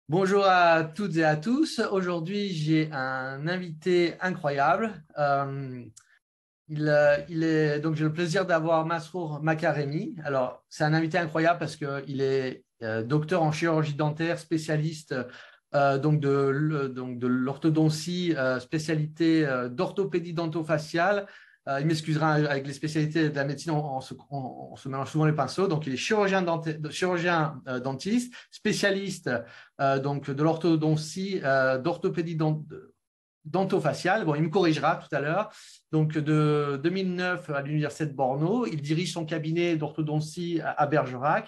Bonjour à toutes et à tous. Aujourd'hui, j'ai un invité incroyable. Donc, j'ai le plaisir d'avoir Masrour Makaremi. Alors, c'est un invité incroyable parce qu'il est docteur en chirurgie dentaire, spécialiste donc de l'orthodontie, spécialité d'orthopédie dentofaciale. Il m'excusera avec les spécialités de la médecine, on se mélange souvent les pinceaux. Donc, il est chirurgien dentiste, spécialiste donc de l'orthodontie, d'orthopédie dentofaciale. Bon, il me corrigera tout à l'heure. Donc, de 2009 à l'Université de Bordeaux, il dirige son cabinet d'orthodontie à Bergerac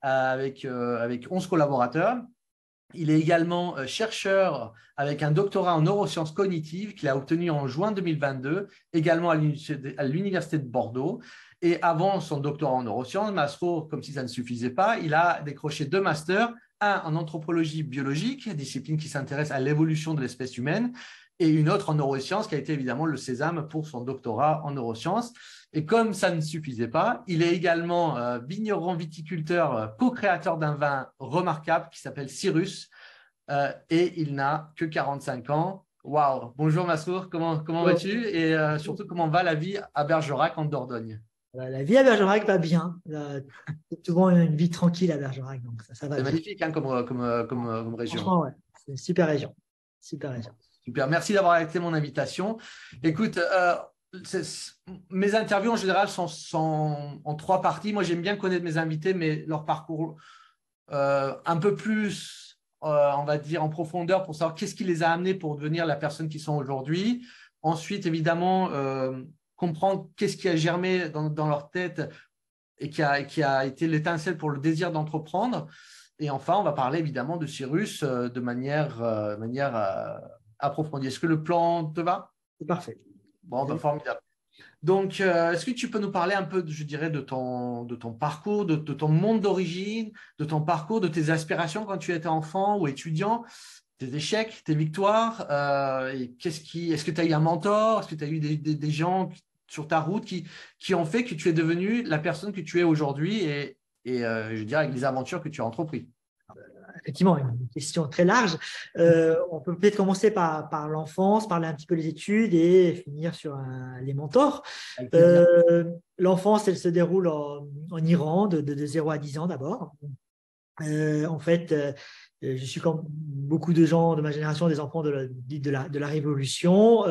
avec 11 collaborateurs. Il est également chercheur avec un doctorat en neurosciences cognitives qu'il a obtenu en juin 2022, également à l'Université de Bordeaux. Et avant son doctorat en neurosciences, Masrour, comme si ça ne suffisait pas, il a décroché 2 masters, un en anthropologie biologique, discipline qui s'intéresse à l'évolution de l'espèce humaine, et une autre en neurosciences qui a été évidemment le sésame pour son doctorat en neurosciences. Et comme ça ne suffisait pas, il est également vigneron viticulteur, co-créateur d'un vin remarquable qui s'appelle Cyrus, et il n'a que 45 ans. Waouh! Bonjour Massour, comment vas-tu? Et surtout, comment va la vie à Bergerac en Dordogne? La vie à Bergerac va bien. C'est souvent une vie tranquille à Bergerac, donc ça va C'est bien. magnifique hein, comme région. Franchement, ouais, c'est une super région. Super région. Super, merci d'avoir accepté mon invitation. Écoute, mes interviews en général sont en 3 parties. Moi, j'aime bien connaître mes invités, mais leur parcours un peu plus, on va dire, en profondeur pour savoir qu'est-ce qui les a amenés pour devenir la personne qu'ils sont aujourd'hui. Ensuite, évidemment, comprendre qu'est-ce qui a germé dans leur tête et qui a été l'étincelle pour le désir d'entreprendre. Et enfin, on va parler évidemment de Cyrus de manière approfondie. Est-ce que le plan te va? C'est parfait. Bon, ben, formidable. Donc, est-ce que tu peux nous parler un peu, je dirais, de ton parcours, de ton monde d'origine, de ton parcours, de tes aspirations quand tu étais enfant ou étudiant, tes échecs, tes victoires, et est-ce que tu as eu un mentor? Est-ce que tu as eu des gens sur ta route qui ont fait que tu es devenu la personne que tu es aujourd'hui et je dirais avec les aventures que tu as entreprises? Effectivement, une question très large. On peut peut-être commencer par l'enfance, parler un petit peu des études et finir sur les mentors. Avec plaisir. L'enfance, elle se déroule en Iran de 0 à 10 ans d'abord. En fait, je suis comme beaucoup de gens de ma génération, des enfants de la Révolution.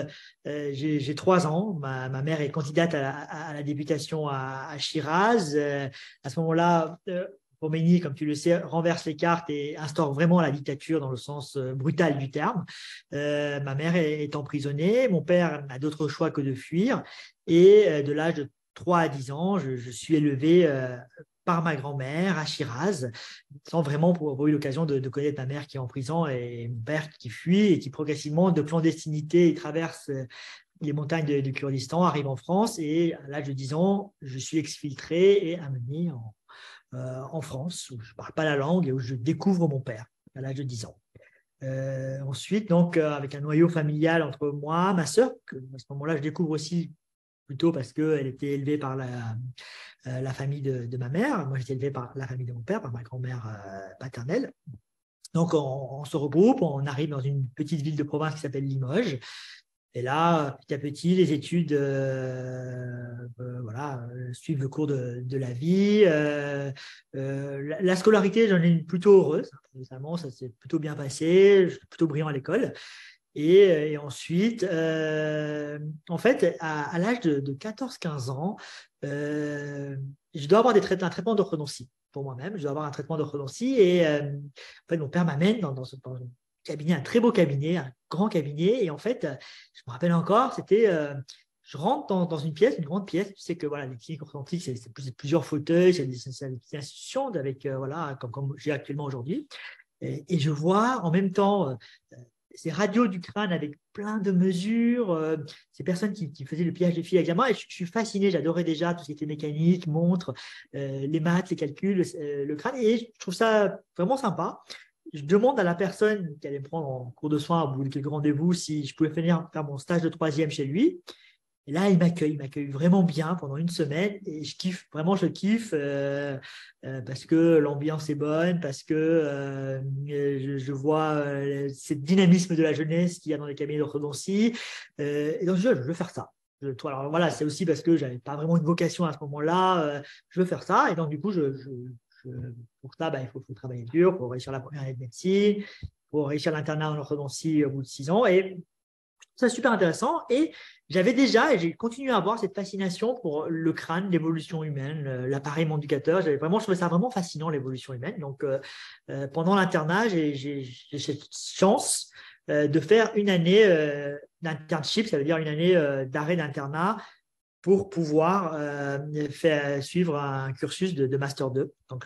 J'ai 3 ans. Ma mère est candidate à la députation à Shiraz. À ce moment-là, Khomeini, comme tu le sais, renverse les cartes et instaure vraiment la dictature dans le sens brutal du terme. Ma mère est emprisonnée. Mon père n'a d'autre choix que de fuir. Et de l'âge de 3 à 10 ans, je suis élevé par ma grand-mère à Shiraz, sans vraiment avoir eu l'occasion de connaître ma mère qui est en prison et mon père qui fuit et qui progressivement, de clandestinité, il traverse les montagnes du Kurdistan, arrive en France et à l'âge de 10 ans, je suis exfiltré et amené en France, où je ne parle pas la langue et où je découvre mon père à l'âge de 10 ans. Ensuite, donc, avec un noyau familial entre moi, ma sœur, que à ce moment-là, je découvre aussi plutôt parce qu'elle était élevée par la famille de ma mère. Moi, j'étais élevé par la famille de mon père, par ma grand-mère paternelle. Donc, on se regroupe, on arrive dans une petite ville de province qui s'appelle Limoges. Et là, petit à petit, les études voilà, suivent le cours de la vie. La scolarité, j'en ai une plutôt heureuse. Récemment, ça s'est plutôt bien passé. Je suis plutôt brillant à l'école. Et ensuite, en fait, à l'âge de 14-15 ans, je dois avoir un traitement d'orthodontie pour moi-même. Je dois avoir un traitement d'orthodontie. Et en fait, mon père m'amène dans un cabinet, un très beau cabinet, un grand cabinet. Et en fait, je me rappelle encore, c'était. Je rentre dans une pièce, une grande pièce. Tu sais que voilà, les cliniques orthodontiques, c'est plusieurs fauteuils, c'est des institutions avec, voilà, comme j'ai actuellement aujourd'hui. Et je vois en même temps ces radios du crâne avec plein de mesures, ces personnes qui faisaient le pliage de fil avec la main. Et je suis fasciné, j'adorais déjà tout ce qui était mécanique, montre, les maths, les calculs, le crâne. Et je trouve ça vraiment sympa. Je demande à la personne qui allait me prendre en cours de soins au bout de quelques rendez-vous si je pouvais venir faire mon stage de 3e chez lui. Et là, il m'accueille vraiment bien pendant une semaine et je kiffe, vraiment je kiffe parce que l'ambiance est bonne, parce que je vois ce dynamisme de la jeunesse qu'il y a dans les cabinets d'orthodontie. Et donc, je veux faire ça. Alors voilà, c'est aussi parce que je n'avais pas vraiment une vocation à ce moment-là. Je veux faire ça. Et donc, du coup, pour ça, il faut travailler dur, pour réussir la première année de médecine, pour réussir l'internat en orthodontie au bout de 6 ans. Et c'est super intéressant. Et j'avais déjà, et j'ai continué à avoir cette fascination pour le crâne, l'évolution humaine, l'appareil mandibulateur. Je trouvais ça vraiment fascinant, l'évolution humaine. Donc, pendant l'internat, j'ai cette chance de faire une année d'internship, ça veut dire une année d'arrêt d'internat pour pouvoir suivre un cursus de Master 2. Donc,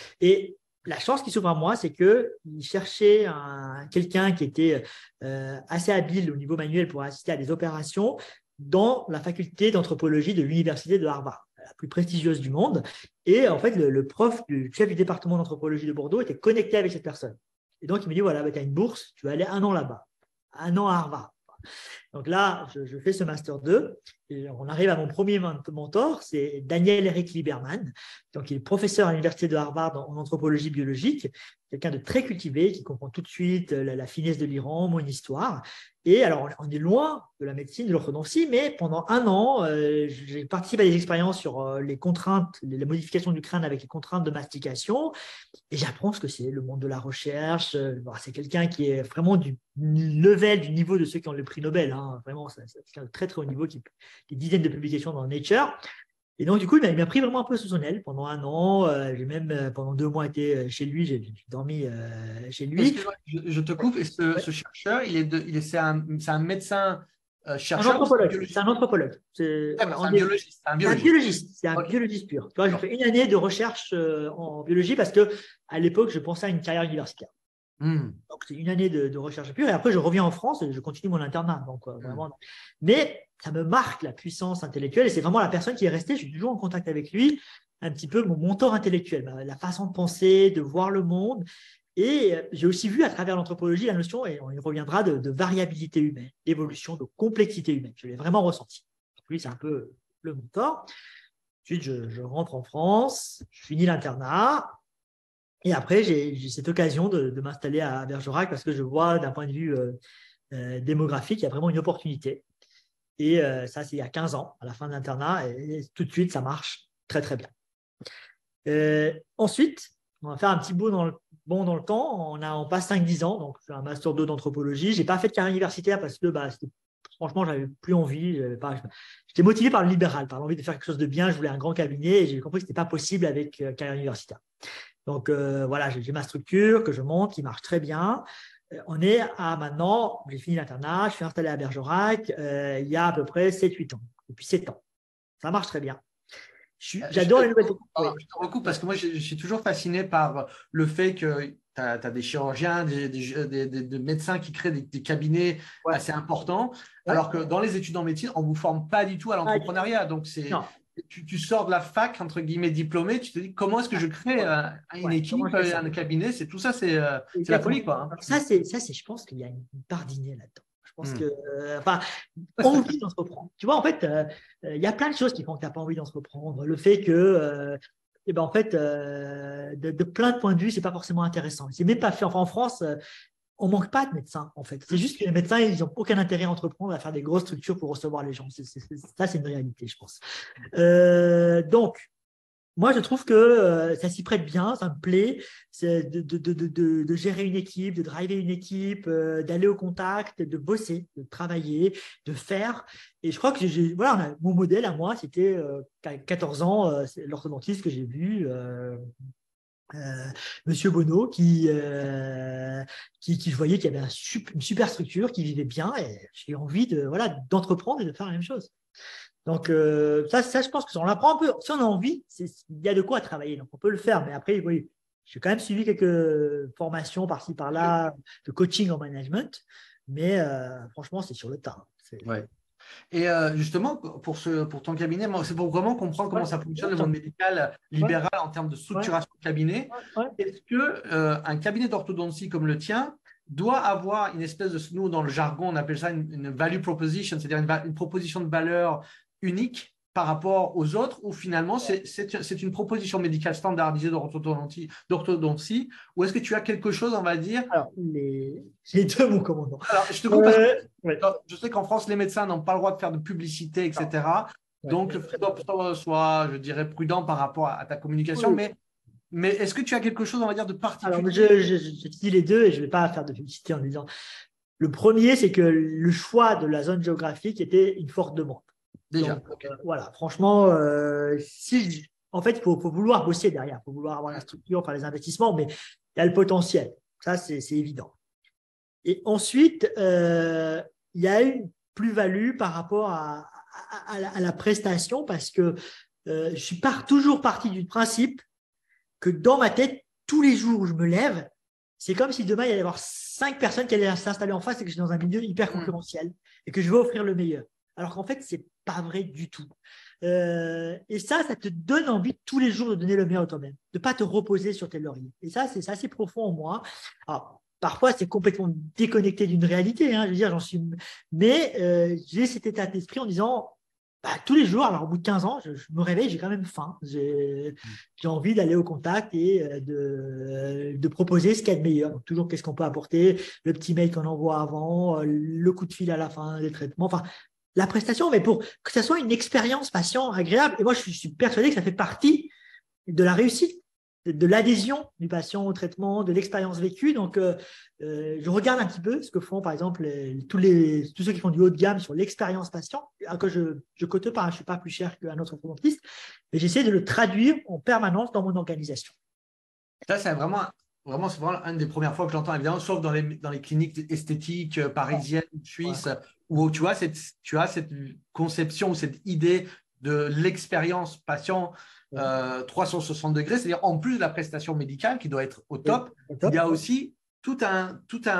et la chance qui s'ouvre à moi, c'est qu'il cherchait quelqu'un qui était assez habile au niveau manuel pour assister à des opérations dans la faculté d'anthropologie de l'université de Harvard, la plus prestigieuse du monde. Et en fait, le prof du chef du département d'anthropologie de Bordeaux était connecté avec cette personne. Et donc, il me dit, voilà, tu as une bourse, tu vas aller 1 an là-bas, 1 an à Harvard. Donc là, je fais ce Master 2 et on arrive à mon premier mentor, c'est Daniel Eric Lieberman. Donc, il est professeur à l'université de Harvard en anthropologie biologique, quelqu'un de très cultivé qui comprend tout de suite la finesse de l'Iran, mon histoire. Et alors, on est loin de la médecine, de l'orthodontie, mais pendant 1 an, j'ai participé à des expériences sur les contraintes, les modifications du crâne avec les contraintes de mastication. Et j'apprends ce que c'est le monde de la recherche. C'est quelqu'un qui est vraiment du level, du niveau de ceux qui ont le prix Nobel. Hein. Vraiment, c'est quelqu'un de très, très haut niveau, qui a des dizaines de publications dans Nature. Et donc, du coup, il m'a pris vraiment un peu sous son aile pendant 1 an. J'ai même, pendant 2 mois, été chez lui. J'ai dormi chez lui. Excuse-moi, je te coupe. Et ce chercheur, c'est un médecin Un chercheur ou c'est un anthropologue. C'est biologiste? un anthropologue. D'accord, c'est un biologiste. C'est un C'est un biologiste. biologiste. C'est un Ok. biologiste pur. Tu vois, j'ai fait une année de recherche en biologie parce que à l'époque, je pensais à une carrière universitaire. Donc, c'est une année de recherche pure. Et après, je reviens en France et je continue mon internat. Donc, vraiment. Mais ça me marque la puissance intellectuelle et c'est vraiment la personne qui est restée. Je suis toujours en contact avec lui, un petit peu mon mentor intellectuel, la façon de penser, de voir le monde. Et j'ai aussi vu à travers l'anthropologie la notion, et on y reviendra, de variabilité humaine, d'évolution, de complexité humaine. Je l'ai vraiment ressenti. Donc, lui, c'est un peu le mentor. Ensuite, je rentre en France, je finis l'internat. Et après, j'ai cette occasion de m'installer à Bergerac parce que je vois d'un point de vue démographique, il y a vraiment une opportunité. Et ça, c'est il y a 15 ans, à la fin de l'internat. Et tout de suite, ça marche très, très bien. Ensuite, on va faire un petit bond dans le temps. On passe 5-10 ans. Donc, je fais un Master 2 d'anthropologie. Je n'ai pas fait de carrière universitaire parce que franchement, je n'avais plus envie. J'étais motivé par le libéral, par l'envie de faire quelque chose de bien. Je voulais un grand cabinet et j'ai compris que ce n'était pas possible avec carrière universitaire. Donc, voilà, j'ai ma structure que je monte, qui marche très bien. On est à maintenant, j'ai fini l'internat, je suis installé à Bergerac il y a à peu près 7-8 ans, depuis 7 ans. Ça marche très bien. J'adore les nouvelles techniques. Je te recoupe parce que moi, je suis toujours fasciné par le fait que tu as des chirurgiens, des médecins qui créent des cabinets assez importants, alors que dans les études en médecine, on ne vous forme pas du tout à l'entrepreneuriat. Donc, tu sors de la fac, entre guillemets, diplômé, tu te dis comment est-ce que je crée une équipe, un cabinet, c'est tout ça, c'est la folie, quoi. Hein. Ça, je pense qu'il y a une part d'inné là-dedans. Je pense que, envie d'entreprendre. Tu vois, en fait, il y a plein de choses qui font que tu n'as pas envie d'entreprendre. Le fait que, en fait, de plein de points de vue, c'est pas forcément intéressant. C'est même pas fait. Enfin, en France, on manque pas de médecins, en fait. C'est juste que les médecins, ils n'ont aucun intérêt à entreprendre, à faire des grosses structures pour recevoir les gens. Ça, c'est une réalité, je pense. Donc, moi, je trouve que ça s'y prête bien, ça me plaît, c'est de gérer une équipe, de driver une équipe, d'aller au contact, de bosser, de travailler, de faire. Et je crois que voilà, mon modèle à moi, c'était à 14 ans, l'orthodontiste que j'ai vu, Monsieur Bonneau, qui je voyais qu'il y avait une super structure, qui vivait bien, et j'ai envie d'entreprendre et de faire la même chose. Donc, ça, je pense que si on l'apprend un peu, si on a envie, il y a de quoi travailler. Donc, on peut le faire. Mais après, oui, j'ai quand même suivi quelques formations par-ci, par-là, de coaching en management. Mais franchement, c'est sur le tas. Ouais. Et justement, pour ton cabinet, c'est pour vraiment comprendre comment ça fonctionne le monde médical libéral en termes de structuration de cabinet. Est-ce qu'un cabinet d'orthodontie comme le tien doit avoir une espèce de, nous dans le jargon, on appelle ça une value proposition, c'est-à-dire une proposition de valeur unique par rapport aux autres, ou finalement c'est une proposition médicale standardisée d'orthodontie, ou est-ce que tu as quelque chose, on va dire… Alors, les deux, mon commandant. Alors, je te coupe parce que Ouais. je sais qu'en France, les médecins n'ont pas le droit de faire de publicité, etc. Donc, sois, je dirais, prudent par rapport à ta communication, Oui. mais est-ce que tu as quelque chose, on va dire, de Alors, particulier? je dis les deux et je ne vais pas faire de publicité en disant. Le premier, c'est que le choix de la zone géographique était une forte demande. Déjà, Donc, ok. voilà, franchement, en fait, il faut vouloir bosser derrière, il faut vouloir avoir la structure, faire les investissements, mais il y a le potentiel. Ça, c'est évident. Et ensuite, il y a une plus-value par rapport à la prestation parce que je suis toujours parti du principe que dans ma tête, tous les jours où je me lève, c'est comme si demain, il allait y avoir 5 personnes qui allaient s'installer en face et que je suis dans un milieu hyper concurrentiel et que je veux offrir le meilleur. Alors qu'en fait, ce n'est pas vrai du tout. Et ça te donne envie tous les jours de donner le meilleur de toi-même, de ne pas te reposer sur tes lauriers. Et ça, c'est assez profond en moi. Alors, parfois, c'est complètement déconnecté d'une réalité. Hein, je veux dire, j'en suis. Mais j'ai cet état d'esprit en disant, tous les jours, alors au bout de 15 ans, je me réveille, j'ai quand même faim. J'ai envie d'aller au contact et de proposer ce qu'il y a de meilleur. Donc, toujours, qu'est-ce qu'on peut apporter, le petit mail qu'on envoie avant, le coup de fil à la fin des traitements, enfin, la prestation, mais pour que ça soit une expérience patient agréable. Et moi, je suis persuadé que ça fait partie de la réussite, de l'adhésion du patient au traitement, de l'expérience vécue. Donc, je regarde un petit peu ce que font, par exemple, tous ceux qui font du haut de gamme sur l'expérience patient, que je ne cote pas, je ne suis pas plus cher qu'un autre orthodontiste, mais j'essaie de le traduire en permanence dans mon organisation. Ça, c'est vraiment une des premières fois que j'entends, évidemment, sauf dans les cliniques esthétiques parisiennes, suisses, où tu as cette conception, cette idée de l'expérience patient 360 degrés, c'est-à-dire en plus de la prestation médicale qui doit être au top, il y a aussi tout un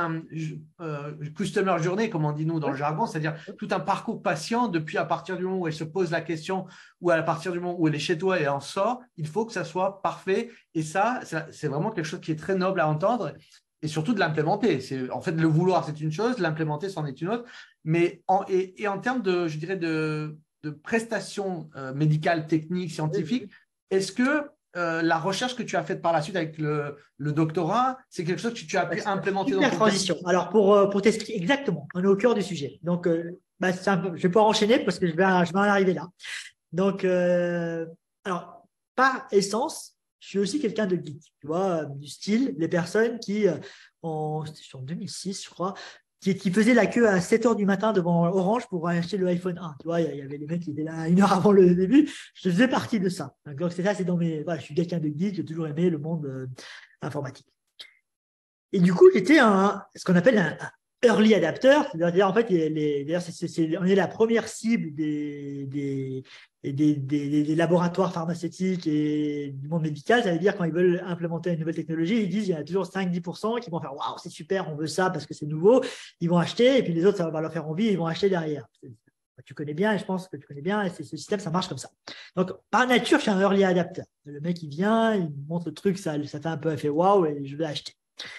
customer journey, comme on dit nous dans le jargon, c'est-à-dire tout un parcours patient depuis à partir du moment où elle se pose la question ou à partir du moment où elle est chez toi et elle en sort, il faut que ça soit parfait. Et ça, c'est vraiment quelque chose qui est très noble à entendre et surtout de l'implémenter. En fait, le vouloir, c'est une chose, l'implémenter, c'en est une autre. Mais en termes de, je dirais, de prestations médicales, techniques, scientifiques, est-ce que la recherche que tu as faite par la suite avec le doctorat, c'est quelque chose que tu as pu implémenter dans ton transition. Alors, pour t'expliquer exactement, on est au cœur du je vais pouvoir enchaîner parce que je vais en arriver là. Donc, alors, par essence, je suis aussi quelqu'un de geek, tu vois, du style, les personnes qui, c'était en 2006, je crois, qui faisaient la queue à 7 h du matin devant Orange pour acheter le iPhone 1. Tu vois, il y avait les mecs qui étaient là 1 heure avant le début. Je faisais partie de ça. Donc, c'est ça, c'est dans mes. Voilà, je suis quelqu'un de geek, j'ai toujours aimé le monde informatique. Et du coup, j'étais ce qu'on appelle un early adapter, c'est-à-dire en fait, on est la première cible des laboratoires pharmaceutiques et du monde médical. Ça veut dire quand ils veulent implémenter une nouvelle technologie, ils disent il y a toujours 5-10% qui vont faire waouh, c'est super, on veut ça parce que c'est nouveau. Ils vont acheter et puis les autres, ça va leur faire envie, ils vont acheter derrière. Tu connais bien, et je pense que tu connais bien, et ce système, ça marche comme ça. Donc, par nature, je suis un early adapter. Le mec, il vient, il montre le truc, ça fait un peu effet waouh et je vais acheter.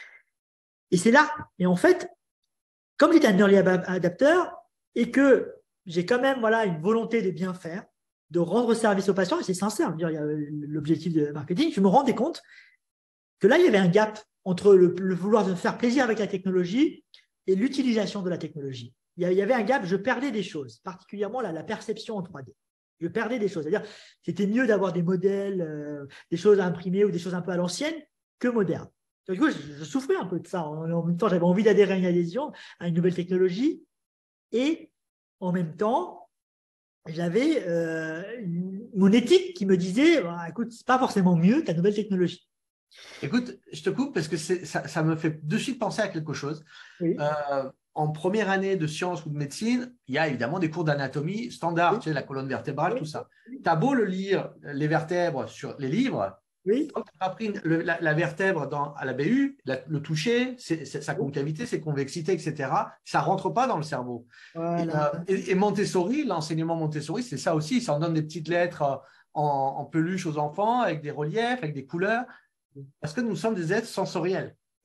Et c'est là. Et en fait, comme j'étais un early adapter et que j'ai quand même une volonté de bien faire, de rendre service aux patients, et c'est sincère, il y a l'objectif de marketing, je me rendais compte que là, il y avait un gap entre le vouloir de faire plaisir avec la technologie et l'utilisation de la technologie. Il y avait un gap, je perdais des choses, particulièrement la perception en 3D. Je perdais des choses. C'est-à-dire, c'était mieux d'avoir des modèles, des choses à imprimer ou des choses un peu à l'ancienne que modernes. Du coup, je souffrais un peu de ça. En même temps, j'avais envie d'adhérer à une adhésion, à une nouvelle technologie. Et en même temps, j'avais mon éthique qui me disait écoute, ce n'est pas forcément mieux ta nouvelle technologie. Écoute, je te coupe parce que ça me fait de suite penser à quelque chose. Oui. En première année de sciences ou de médecine, il y a évidemment des cours d'anatomie standard, Oui. tu sais, la colonne vertébrale, Oui. tout ça. Tu as beau le lire, les vertèbres sur les livres, oui. quand tu n'as pas pris la vertèbre à la BU, le toucher, sa concavité, ses convexités, etc., ça ne rentre pas dans le cerveau. Voilà. Et Montessori, l'enseignement Montessori, c'est ça aussi. Ça en donne des petites lettres en peluche aux enfants, avec des reliefs, avec des couleurs, parce que nous sommes des êtres sensoriels.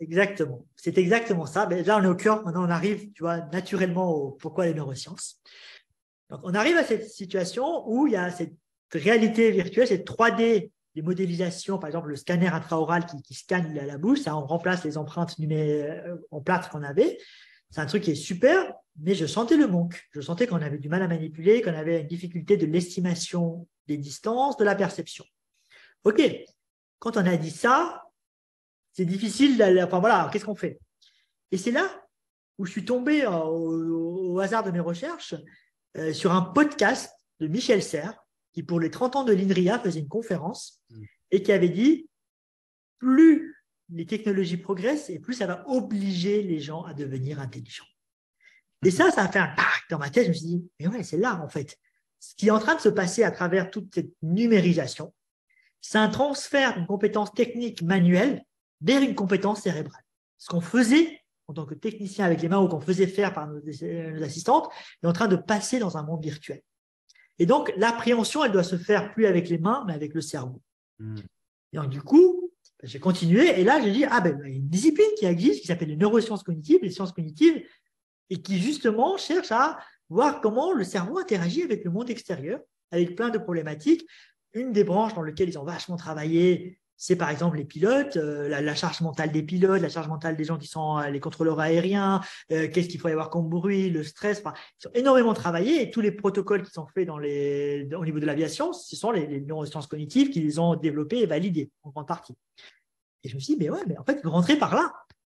Exactement. C'est exactement ça. Mais là, on est au cœur. Maintenant, on arrive, tu vois, naturellement au pourquoi les neurosciences. Donc, on arrive à cette situation où il y a cette réalité virtuelle, cette 3D, des modélisations, par exemple, le scanner intraoral qui scanne la bouche, ça on remplace les empreintes en plâtre qu'on avait. C'est un truc qui est super, mais je sentais le manque. Je sentais qu'on avait du mal à manipuler, qu'on avait une difficulté de l'estimation des distances, de la perception. OK. Quand on a dit ça, c'est difficile d'aller. Enfin voilà, qu'est-ce qu'on fait? Et c'est là où je suis tombé au hasard de mes recherches sur un podcast de Michel Serres, qui pour les 30 ans de l'INRIA faisait une conférence et qui avait dit plus les technologies progressent et plus ça va obliger les gens à devenir intelligents. Et ça a fait un tac dans ma tête. Je me suis dit, mais ouais, c'est là en fait. Ce qui est en train de se passer à travers toute cette numérisation, c'est un transfert d'une compétence technique manuelle vers une compétence cérébrale. Ce qu'on faisait en tant que technicien avec les mains ou qu'on faisait faire par nos assistantes est en train de passer dans un monde virtuel. Et donc, l'appréhension, elle doit se faire plus avec les mains, mais avec le cerveau. Et donc, du coup, j'ai continué et là, j'ai dit, il y a une discipline qui existe qui s'appelle les neurosciences cognitives, les sciences cognitives, et qui justement cherche à voir comment le cerveau interagit avec le monde extérieur, avec plein de problématiques. Une des branches dans lesquelles ils ont vachement travaillé, c'est par exemple les pilotes, la charge mentale des pilotes, la charge mentale des gens qui sont les contrôleurs aériens, qu'est-ce qu'il faut y avoir comme bruit, le stress. Enfin, ils ont énormément travaillé et tous les protocoles qui sont faits au niveau de l'aviation, ce sont les neurosciences cognitives qui les ont développés et validés en grande partie. Et je me suis dit, mais en fait, je rentrais par là.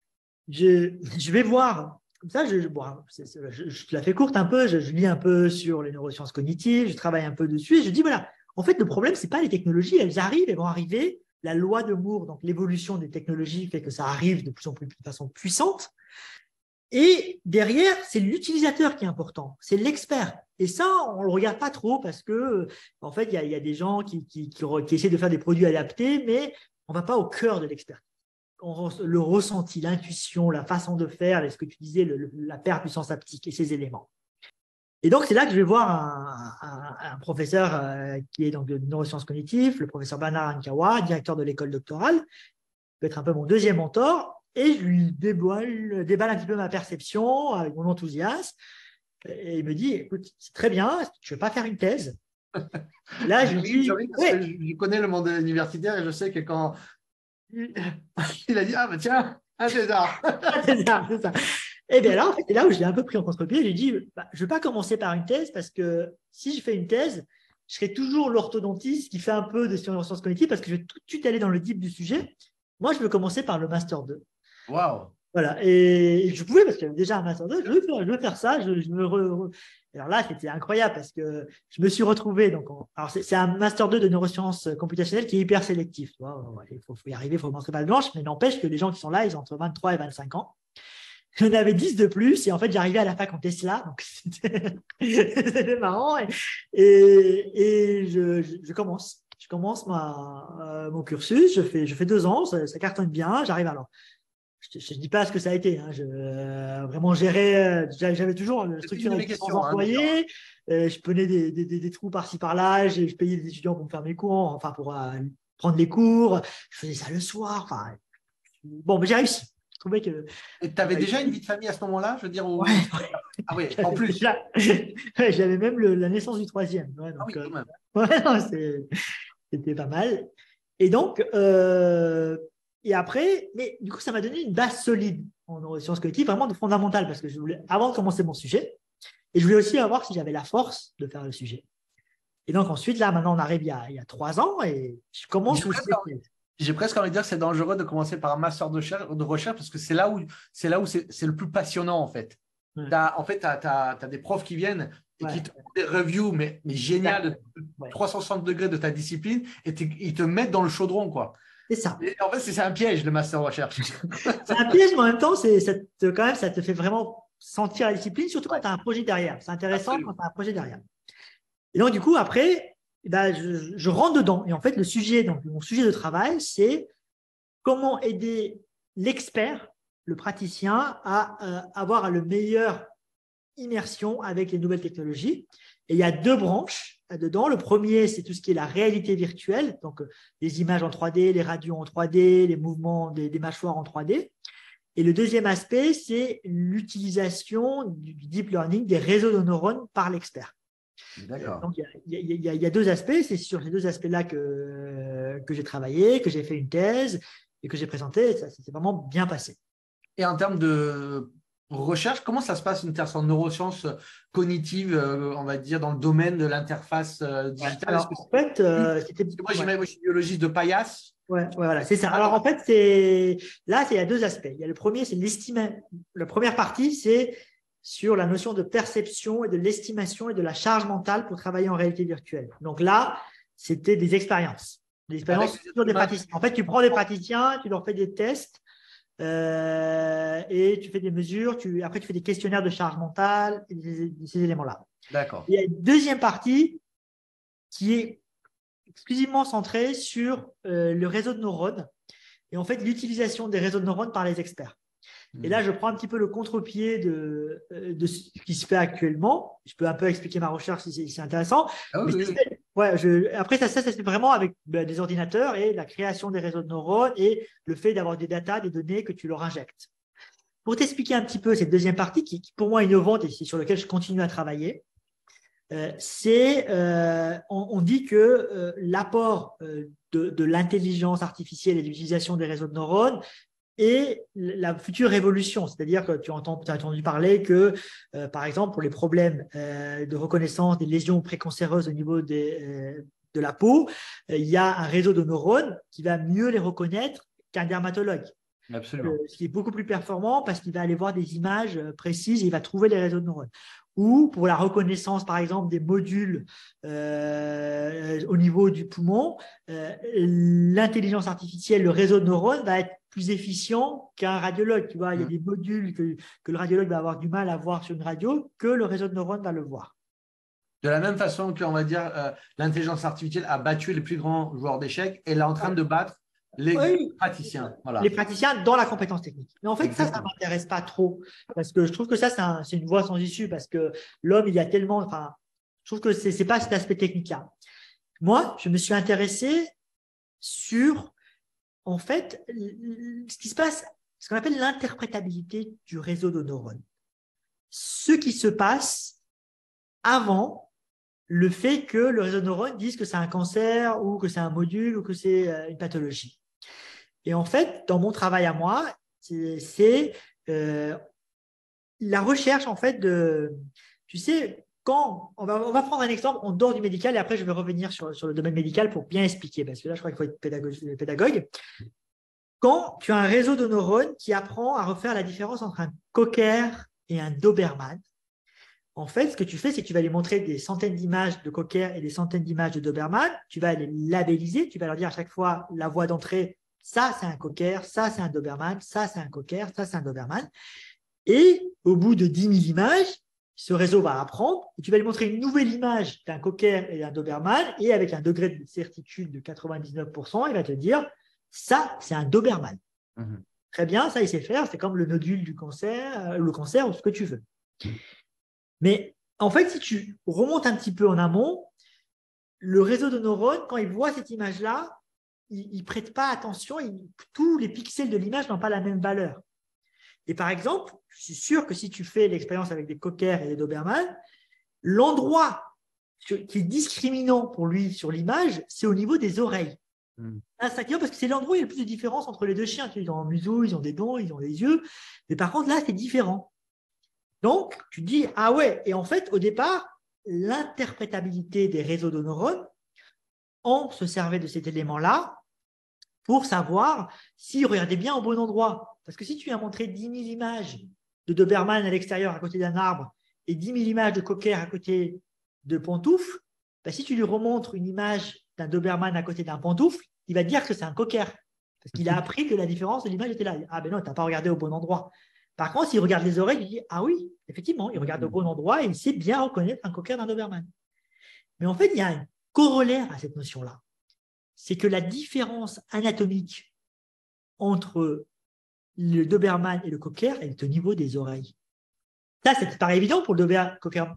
Je vais voir. Comme ça, je te la fais courte un peu, je lis un peu sur les neurosciences cognitives, je travaille un peu dessus et je dis, voilà, en fait, le problème, ce n'est pas les technologies, elles arrivent, elles vont arriver. La loi de Moore, donc l'évolution des technologies, fait que ça arrive de plus en plus de façon puissante. Et derrière, c'est l'utilisateur qui est important, c'est l'expert. Et ça, on ne le regarde pas trop parce que, en fait, il y a des gens qui essaient de faire des produits adaptés, mais on ne va pas au cœur de l'expert. Le ressenti, l'intuition, la façon de faire, ce que tu disais, la perpuissance haptique et ces éléments. Et donc, c'est là que je vais voir un professeur qui est donc de neurosciences cognitives, le professeur Bernard Ankawa, directeur de l'école doctorale, qui peut être un peu mon deuxième mentor, et je lui déballe un petit peu ma perception avec mon enthousiasme. Et il me dit, écoute, c'est très bien, je ne vais pas faire une thèse. Là, je lui dis, je connais le monde universitaire et je sais que quand il a dit, ah, bah tiens, un César. C'est ça. Et bien là, en fait, c'est là où je l'ai un peu pris en contre-pied. J'ai dit, je ne vais pas commencer par une thèse parce que si je fais une thèse, je serai toujours l'orthodontiste qui fait un peu de sciences cognitives parce que je vais tout de suite aller dans le deep du sujet. Moi, je veux commencer par le Master 2. Waouh. Voilà. Et je pouvais, parce qu'il y avait déjà un Master 2, je veux faire ça. Alors là, c'était incroyable parce que je me suis retrouvé. Alors, c'est un Master 2 de neurosciences computationnelles qui est hyper sélectif. Tu vois, il faut y arriver, il faut montrer pas de blanche, mais n'empêche que les gens qui sont là, ils ont entre 23 et 25 ans. J'en avais 10 de plus et en fait, j'arrivais à la fac en Tesla, donc c'était marrant. Et je commence. Je commence mon cursus, je fais 2 ans, ça cartonne bien, j'arrive alors. Je ne dis pas ce que ça a été. Hein. Vraiment gérer, j'avais toujours une structure avec 100 employés. Je prenais des trous par-ci par-là. Je payais des étudiants pour me faire mes cours, enfin pour prendre les cours. Je faisais ça le soir. Enfin, bon, mais j'ai réussi. Je trouvais que. Et tu avais déjà une vie de famille à ce moment-là, je veux dire Ouais. Ah oui, en plus. J'avais même la naissance du 3e. Ouais, donc, quand même. Ouais, non, c'était pas mal. Et donc. Et après, mais du coup, ça m'a donné une base solide en neurosciences cognitives, vraiment fondamentale, parce que je voulais, avant de commencer mon sujet, et je voulais aussi voir si j'avais la force de faire le sujet. Et donc ensuite, là, maintenant, on arrive il y a 3 ans, et je commence aussi. J'ai presque envie de dire que c'est dangereux de commencer par un master de recherche, parce que c'est là où c'est le plus passionnant, en fait. Ouais. Tu as des profs qui viennent et qui te font des reviews, mais géniales, de 360 degrés de ta discipline, et ils te mettent dans le chaudron, quoi. C'est ça. Et en fait, c'est un piège, le master de recherche. C'est un piège, mais en même temps, ça te fait vraiment sentir la discipline, surtout quand tu as un projet derrière. C'est intéressant quand tu as un projet derrière. Et donc, du coup, après, je rentre dedans. Et en fait, mon sujet de travail, c'est comment aider l'expert, le praticien, à avoir le meilleur immersion avec les nouvelles technologies. Et il y a 2 branches dedans. Le premier, c'est tout ce qui est la réalité virtuelle, donc les images en 3D, les radios en 3D, les mouvements des mâchoires en 3D. Et le deuxième aspect, c'est l'utilisation du deep learning, des réseaux de neurones par l'expert. D'accord. Donc, il y a deux aspects. C'est sur ces deux aspects-là que j'ai travaillé, que j'ai fait une thèse et que j'ai présenté. Ça s'est vraiment bien passé. Et en termes de recherche, comment ça se passe une thèse en neurosciences cognitives, on va dire, dans le domaine de l'interface digitale? Alors, en fait, c'était… Parce que moi, j'imagine, moi, je suis biologiste de paillasse. Ouais, voilà, c'est ça. Alors, en fait, il y a deux aspects. Il y a le premier, c'est la première partie, c'est sur la notion de perception et de l'estimation et de la charge mentale pour travailler en réalité virtuelle. Donc là, c'était des expériences. Des expériences sur des praticiens. En fait, tu prends des praticiens, tu leur fais des tests et tu fais des mesures. Après, tu fais des questionnaires de charge mentale et ces éléments-là. D'accord. Il y a une deuxième partie qui est exclusivement centrée sur le réseau de neurones et en fait l'utilisation des réseaux de neurones par les experts. Et là, je prends un petit peu le contre-pied de ce qui se fait actuellement. Je peux un peu expliquer ma recherche si c'est intéressant. Ah oui, Après, ça se fait vraiment avec des ordinateurs et la création des réseaux de neurones et le fait d'avoir des datas, des données que tu leur injectes. Pour t'expliquer un petit peu cette deuxième partie qui pour moi est innovante et sur laquelle je continue à travailler, on dit que l'apport de l'intelligence artificielle et de l'utilisation des réseaux de neurones est la future révolution. C'est-à-dire que tu as entendu parler que, par exemple, pour les problèmes de reconnaissance des lésions précancéreuses au niveau de la peau, il y a un réseau de neurones qui va mieux les reconnaître qu'un dermatologue. Absolument. Ce qui est beaucoup plus performant parce qu'il va aller voir des images précises et il va trouver les réseaux de neurones. Ou pour la reconnaissance, par exemple, des modules au niveau du poumon, l'intelligence artificielle, le réseau de neurones va être plus efficient qu'un radiologue. Tu vois, il y a des modules que le radiologue va avoir du mal à voir sur une radio que le réseau de neurones va le voir. De la même façon que, on va dire, l'intelligence artificielle a battu les plus grands joueurs d'échecs, elle est en train de battre les praticiens. Voilà. Les praticiens dans la compétence technique. Mais en fait, ça ne m'intéresse pas trop parce que je trouve que ça, c'est une voie sans issue parce que l'homme, il y a tellement… Enfin, je trouve que ce n'est pas cet aspect technique-là. Moi, je me suis intéressé sur, en fait, ce qui se passe, ce qu'on appelle l'interprétabilité du réseau de neurones. Ce qui se passe avant le fait que le réseau de neurones dise que c'est un cancer ou que c'est un module ou que c'est une pathologie. Et en fait, dans mon travail à moi, c'est la recherche en fait de… Tu sais, quand on va prendre un exemple en dehors du médical et après je vais revenir sur le domaine médical pour bien expliquer parce que là, je crois qu'il faut être pédagogue. Quand tu as un réseau de neurones qui apprend à refaire la différence entre un Cocker et un Doberman, en fait, ce que tu fais, c'est que tu vas lui montrer des centaines d'images de Cocker et des centaines d'images de Doberman. Tu vas les labelliser, tu vas leur dire à chaque fois la voie d'entrée, ça c'est un Cocker, ça c'est un Doberman, ça c'est un Cocker, ça c'est un Doberman. Et au bout de 10 000 images, ce réseau va apprendre et tu vas lui montrer une nouvelle image d'un Cocker et d'un Doberman et avec un degré de certitude de 99%, il va te dire ça c'est un Doberman. Très bien, ça il sait faire, c'est comme le nodule du cancer, le cancer ou ce que tu veux. Mais en fait, si tu remontes un petit peu en amont, le réseau de neurones, quand il voit cette image-là, il ne prête pas attention, tous les pixels de l'image n'ont pas la même valeur. Et par exemple, je suis sûr que si tu fais l'expérience avec des Cocker et des Doberman, l'endroit qui est discriminant pour lui sur l'image, c'est au niveau des oreilles. Parce que c'est l'endroit où il y a le plus de différence entre les deux chiens. Ils ont un museau, ils ont des dents, ils ont des yeux. Mais par contre, là, c'est différent. Donc, tu dis, ah ouais, et en fait, au départ, l'interprétabilité des réseaux de neurones, on se servait de cet élément-là pour savoir s'ils regardaient bien au bon endroit. Parce que si tu as montré 10 000 images de Doberman à l'extérieur à côté d'un arbre et 10 000 images de Cocker à côté de pantoufles, ben si tu lui remontres une image d'un Doberman à côté d'un pantoufle, il va dire que c'est un Cocker. Parce qu'il a appris que la différence de l'image était là. Ah ben non, tu n'as pas regardé au bon endroit. Par contre, s'il regarde les oreilles, il dit « Ah oui, effectivement, il regarde au bon endroit et il sait bien reconnaître un Cocker d'un Doberman. » Mais en fait, il y a un corollaire à cette notion-là. C'est que la différence anatomique entre le Doberman et le Cocker est au niveau des oreilles. Ça, c'est paraît évident pour le Cocker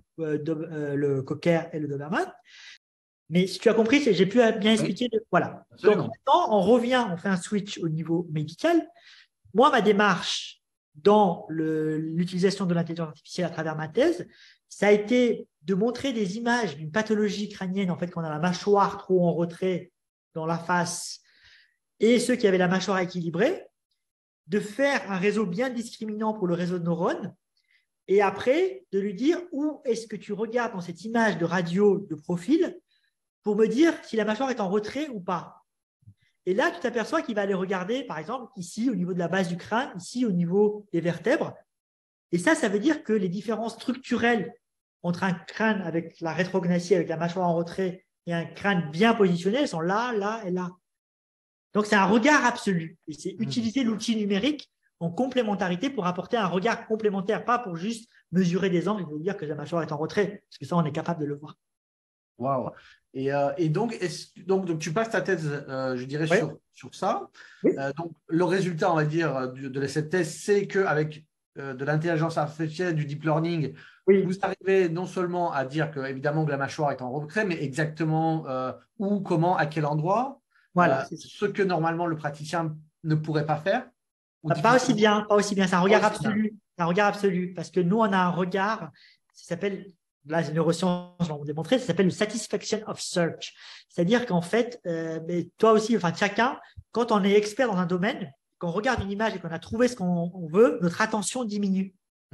et le Doberman. Mais si tu as compris, j'ai pu bien expliquer. Voilà. Donc maintenant, on revient, on fait un switch au niveau médical. Moi, ma démarche dans l'utilisation de l'intelligence artificielle à travers ma thèse, ça a été de montrer des images d'une pathologie crânienne, en fait, quand on a la mâchoire trop en retrait dans la face et ceux qui avaient la mâchoire équilibrée, de faire un réseau bien discriminant pour le réseau de neurones et après de lui dire où est-ce que tu regardes dans cette image de radio de profil pour me dire si la mâchoire est en retrait ou pas. Et là, tu t'aperçois qu'il va aller regarder, par exemple, ici au niveau de la base du crâne, ici au niveau des vertèbres. Et ça veut dire que les différences structurelles entre un crâne avec la rétrognathies, avec la mâchoire en retrait, et un crâne bien positionné, elles sont là, là et là. Donc, c'est un regard absolu. Et c'est utiliser l'outil numérique en complémentarité pour apporter un regard complémentaire, pas pour juste mesurer des angles et vous dire que la mâchoire est en retrait, parce que ça, on est capable de le voir. Waouh. Et donc, donc, tu passes ta thèse, je dirais, Oui. sur ça. Oui. Donc, le résultat, on va dire, de cette thèse, c'est qu'avec de l'intelligence artificielle, du deep learning, Oui. vous arrivez non seulement à dire que, évidemment, que la mâchoire est en retrait, mais exactement où, comment, à quel endroit, Voilà, ce que normalement le praticien ne pourrait pas faire. Pas aussi bien, c'est un regard absolu. Bien. Un regard absolu, parce que nous, on a un regard, ça s'appelle, là, les neurosciences l'ont démontré, ça s'appelle le satisfaction of search. C'est-à-dire qu'en fait, mais toi aussi, enfin chacun, quand on est expert dans un domaine, quand on regarde une image et qu'on a trouvé ce qu'on veut, notre attention diminue.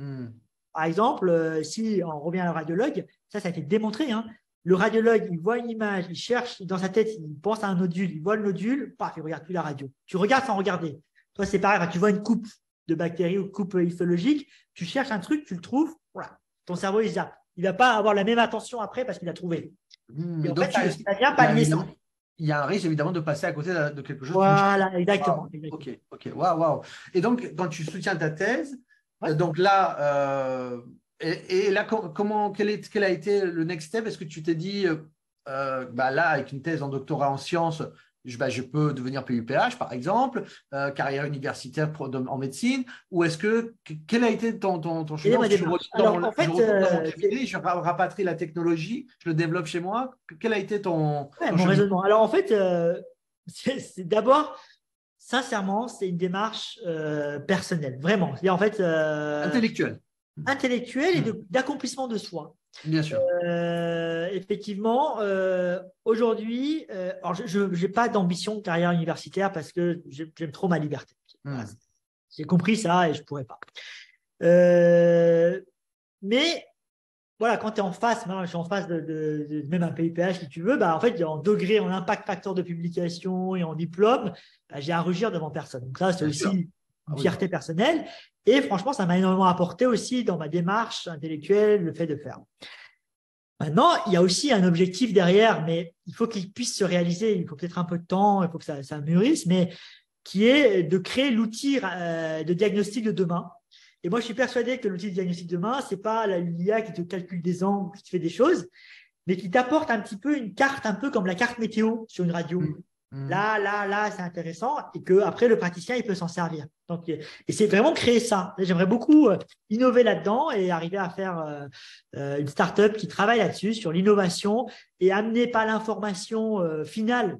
Par exemple, si on revient à un radiologue, ça a été démontré, hein, le radiologue, il voit une image, il cherche dans sa tête, il pense à un nodule, il voit le nodule, paf, il ne regarde plus la radio. Tu regardes sans regarder. Toi, c'est pareil, tu vois une coupe de bactéries ou coupe histologique, tu cherches un truc, tu le trouves, voilà. Ton cerveau, il zappe. Il ne va pas avoir la même attention après parce qu'il a trouvé. Et en fait, ça vient pallier ça. Il y a un risque, évidemment, de passer à côté de quelque chose. Voilà, exactement. Ok. Waouh. Et donc, quand tu soutiens ta thèse, donc là, et là, quel a été le next step? Est-ce que tu t'es dit, là, avec une thèse en doctorat en sciences, je peux devenir PUPH, par exemple, carrière universitaire en médecine, ou quel a été ton chemin? Je retourne dans mon cabinet, je rapatrie la technologie, je le développe chez moi. Quel a été ton mon raisonnement? Alors, en fait, c'est d'abord, sincèrement, c'est une démarche personnelle, vraiment. C'est en fait intellectuelle et d'accomplissement de soi. Bien sûr. Effectivement, aujourd'hui, je n'ai pas d'ambition de carrière universitaire parce que j'aime trop ma liberté. Voilà, j'ai compris ça et je ne pourrais pas. Mais voilà, quand tu es en face, je suis en face de même un PUPH si tu veux, en fait, en degré, en impact facteur de publication et en diplôme, j'ai à rugir devant personne. Donc ça, c'est aussi une fierté personnelle. Et franchement, ça m'a énormément apporté aussi dans ma démarche intellectuelle, le fait de faire. Maintenant, il y a aussi un objectif derrière, mais il faut qu'il puisse se réaliser. Il faut peut-être un peu de temps, il faut que ça mûrisse, mais qui est de créer l'outil de diagnostic de demain. Et moi, je suis persuadé que l'outil de diagnostic de demain, ce n'est pas l'IA qui te calcule des angles, qui te fait des choses, mais qui t'apporte un petit peu une carte, un peu comme la carte météo sur une radio. Là, c'est intéressant et qu'après, le praticien, il peut s'en servir. Donc, et c'est vraiment créer ça. J'aimerais beaucoup innover là-dedans et arriver à faire une start-up qui travaille là-dessus, sur l'innovation et amener pas l'information finale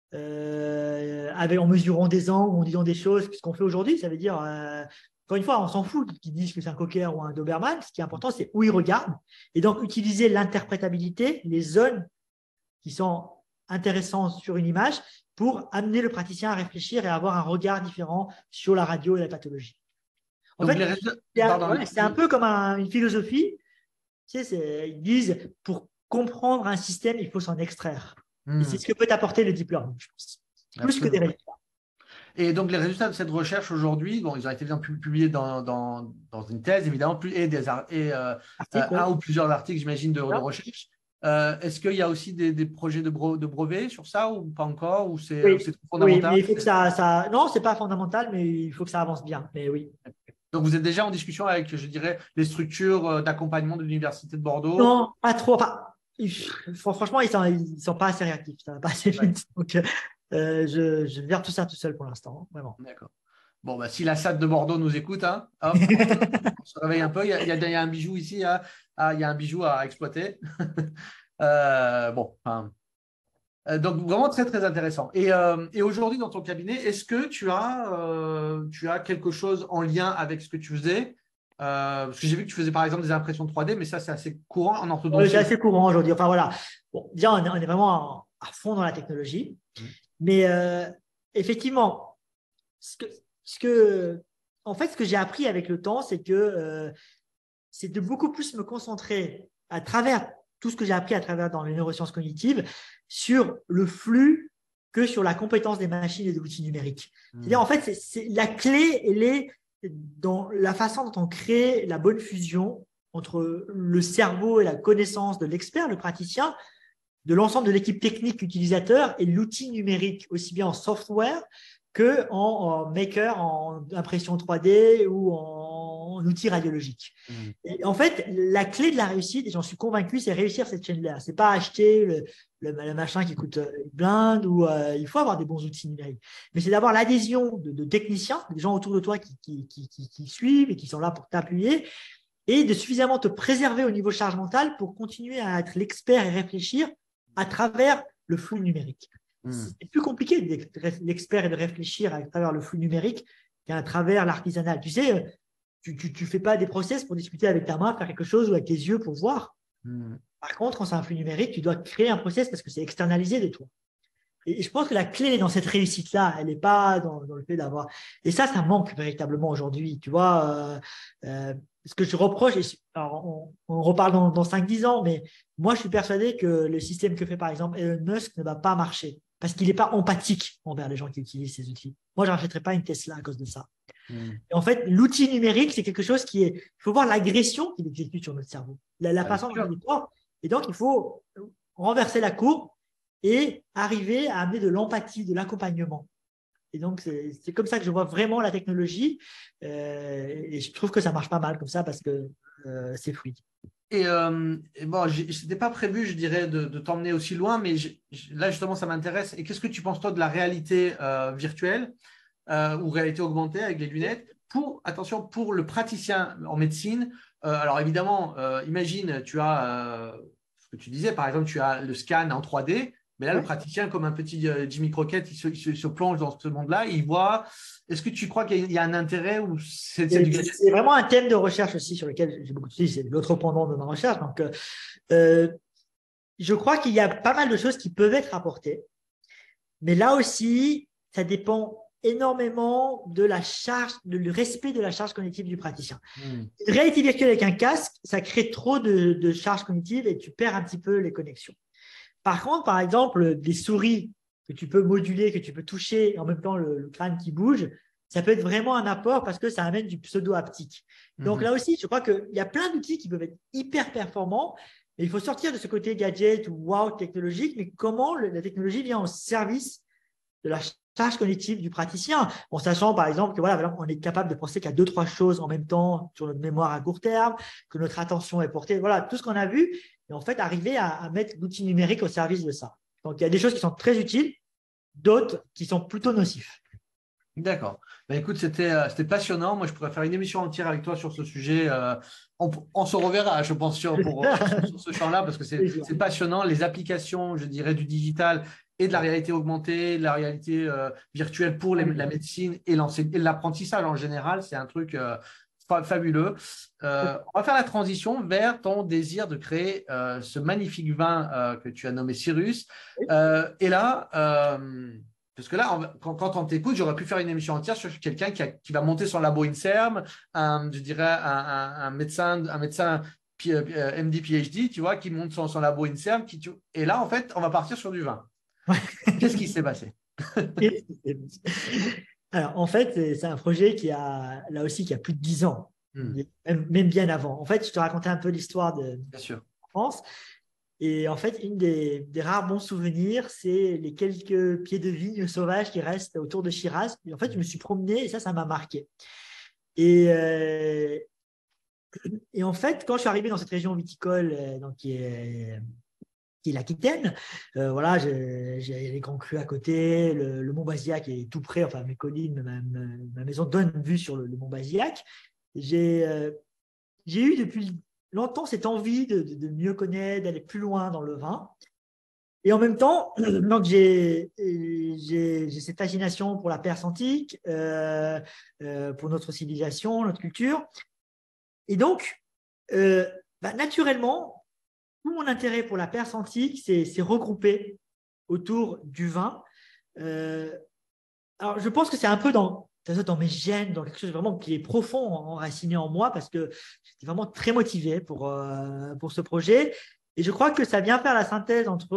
en mesurant des angles, en disant des choses, ce qu'on fait aujourd'hui. Ça veut dire, encore une fois, on s'en fout qu'ils disent que c'est un Cocker ou un Doberman. Ce qui est important, c'est où ils regardent. Et donc, utiliser l'interprétabilité, les zones qui sont intéressantes sur une image pour amener le praticien à réfléchir et à avoir un regard différent sur la radio et la pathologie. En fait, c'est un peu comme une philosophie. Tu sais, ils disent, pour comprendre un système, il faut s'en extraire. Et c'est ce que peut apporter le deep learning, je pense. Plus que des résultats. Et donc, les résultats de cette recherche aujourd'hui, ils ont été bien publiés dans une thèse, évidemment, un ou plusieurs articles, j'imagine, de recherche. Est-ce qu'il y a aussi des projets de brevets sur ça ou pas encore, ou c'est fondamental? Oui, mais il faut que ça… Non, ce n'est pas fondamental, mais il faut que ça avance bien. Mais oui. Donc, vous êtes déjà en discussion avec, je dirais, les structures d'accompagnement de l'Université de Bordeaux? Non, pas trop. Franchement, ils ne sont pas assez réactifs. Ça va pas assez vite. Donc, je gère tout ça tout seul pour l'instant, vraiment. D'accord. Bon, si la SAD de Bordeaux nous écoute, hop, on se réveille un peu. Il y a un bijou ici, il y a un bijou à exploiter. Donc, vraiment très, très intéressant. Et aujourd'hui, dans ton cabinet, est-ce que tu as quelque chose en lien avec ce que tu faisais? Parce que j'ai vu que tu faisais par exemple des impressions 3D, mais ça, c'est assez courant en C'est orthodontie. assez courant aujourd'hui. Enfin voilà. Bon, déjà, on est vraiment à fond dans la technologie. Mm. Mais effectivement, ce que, ce que, en fait, ce que j'ai appris avec le temps, c'est que c'est de beaucoup plus me concentrer à travers tout ce que j'ai appris à travers dans les neurosciences cognitives sur le flux que sur la compétence des machines et de l'outil numérique. C'est-à-dire, en fait, la clé, elle est dans la façon dont on crée la bonne fusion entre le cerveau et la connaissance de l'expert, le praticien, de l'ensemble de l'équipe technique utilisateur et l'outil numérique, aussi bien en software qu'en maker, en impression 3D ou en outil radiologique. Mm. Et en fait, la clé de la réussite, et j'en suis convaincu, c'est réussir cette chaîne-là. C'est pas acheter le machin qui coûte une blinde ou il faut avoir des bons outils numériques. Mais c'est d'avoir l'adhésion de techniciens, des gens autour de toi qui suivent et qui sont là pour t'appuyer et de suffisamment te préserver au niveau charge mentale pour continuer à être l'expert et réfléchir à travers le flux numérique. Mm. C'est plus compliqué d'être l'expert et de réfléchir à travers le flux numérique qu'à travers l'artisanal. Tu sais, tu fais pas des process pour discuter avec ta main, faire quelque chose ou avec les yeux pour voir. Mm. Par contre, quand c'est un flux numérique, tu dois créer un process parce que c'est externalisé de toi. Et je pense que la clé dans cette réussite-là, elle n'est pas dans le fait d'avoir. Et ça manque véritablement aujourd'hui. Tu vois, ce que je reproche, alors on reparle dans 5-10 ans, mais moi, je suis persuadé que le système que fait par exemple Elon Musk ne va pas marcher parce qu'il n'est pas empathique envers les gens qui utilisent ces outils. Moi, je n'achèterais pas une Tesla à cause de ça. Mm. Et en fait, l'outil numérique, c'est quelque chose qui est. Il faut voir l'agression qu'il exécute sur notre cerveau, la Bien façon dont sûr. il est fort. Et donc, il faut renverser la courbe et arriver à amener de l'empathie, de l'accompagnement. Et donc, c'est comme ça que je vois vraiment la technologie. Et je trouve que ça marche pas mal comme ça parce que c'est fluide. Et bon, c'était pas prévu, je dirais, de t'emmener aussi loin, mais là, justement, ça m'intéresse. Et qu'est-ce que tu penses, toi, de la réalité virtuelle ou réalité augmentée avec les lunettes attention, pour le praticien en médecine? Alors, évidemment, imagine, tu as ce que tu disais, par exemple, tu as le scan en 3D, mais là, le Ouais. praticien, comme un petit Jimmy Crockett, il se plonge dans ce monde-là, il voit. Est-ce que tu crois qu'il y a un intérêt ou c'est du gadget? C'est vraiment un thème de recherche aussi sur lequel j'ai beaucoup de c'est l'autre pendant de ma recherche. Donc, euh, je crois qu'il y a pas mal de choses qui peuvent être apportées. Mais là aussi, ça dépend énormément de la charge, du respect de la charge cognitive du praticien. Hmm. Une réalité virtuelle avec un casque, ça crée trop de charge cognitive et tu perds un petit peu les connexions. Par contre, par exemple, des souris que tu peux moduler, que tu peux toucher, et en même temps le crâne qui bouge, ça peut être vraiment un apport parce que ça amène du pseudo-haptique. Donc là aussi, je crois qu'il y a plein d'outils qui peuvent être hyper performants, mais il faut sortir de ce côté gadget ou wow technologique, mais comment la technologie vient au service de la charge cognitive du praticien, en sachant par exemple que voilà, on est capable de penser qu'à 2-3 choses en même temps sur notre mémoire à court terme, que notre attention est portée, voilà, tout ce qu'on a vu, et en fait arriver à mettre l'outil numérique au service de ça. Donc il y a des choses qui sont très utiles, d'autres qui sont plutôt nocifs. D'accord. Ben, écoute, c'était passionnant. Moi, je pourrais faire une émission entière avec toi sur ce sujet. On se reverra, je pense, sur ce champ-là, parce que c'est passionnant. Les applications, je dirais, du digital et de la réalité augmentée, de la réalité virtuelle pour la médecine et l'apprentissage en général, c'est un truc fabuleux. On va faire la transition vers ton désir de créer ce magnifique vin que tu as nommé Cyrus. Et là, parce que là, quand on t'écoute, j'aurais pu faire une émission entière sur quelqu'un qui va monter son labo INSERM, je dirais un médecin MD, PhD, tu vois, qui monte son labo INSERM. Et là, en fait, on va partir sur du vin. Qu'est-ce qui s'est passé? Alors, en fait, c'est un projet là aussi, qui a plus de 10 ans, même bien avant. En fait, je te racontais un peu l'histoire de Bien sûr. France. Et en fait, une des rares bons souvenirs, c'est les quelques pieds de vigne sauvages qui restent autour de Shiraz. Et en fait, je me suis promené et ça m'a marqué. Et en fait, quand je suis arrivé dans cette région viticole, donc qui est l'Aquitaine, voilà, j'ai les grands crus à côté, le Mont Bazillac est tout près, enfin mes collines, ma maison donne vue sur le Mont Bazillac. J'ai eu depuis longtemps cette envie de mieux connaître, d'aller plus loin dans le vin. Et en même temps, donc j'ai cette fascination pour la Perse antique, pour notre civilisation, notre culture. Et donc, naturellement, tout mon intérêt pour la Perse antique s'est regroupé autour du vin. Alors, je pense que c'est un peu dans mes gènes, dans quelque chose vraiment qui est profond, enraciné en moi, parce que j'étais vraiment très motivé pour ce projet. Et je crois que ça vient faire la synthèse entre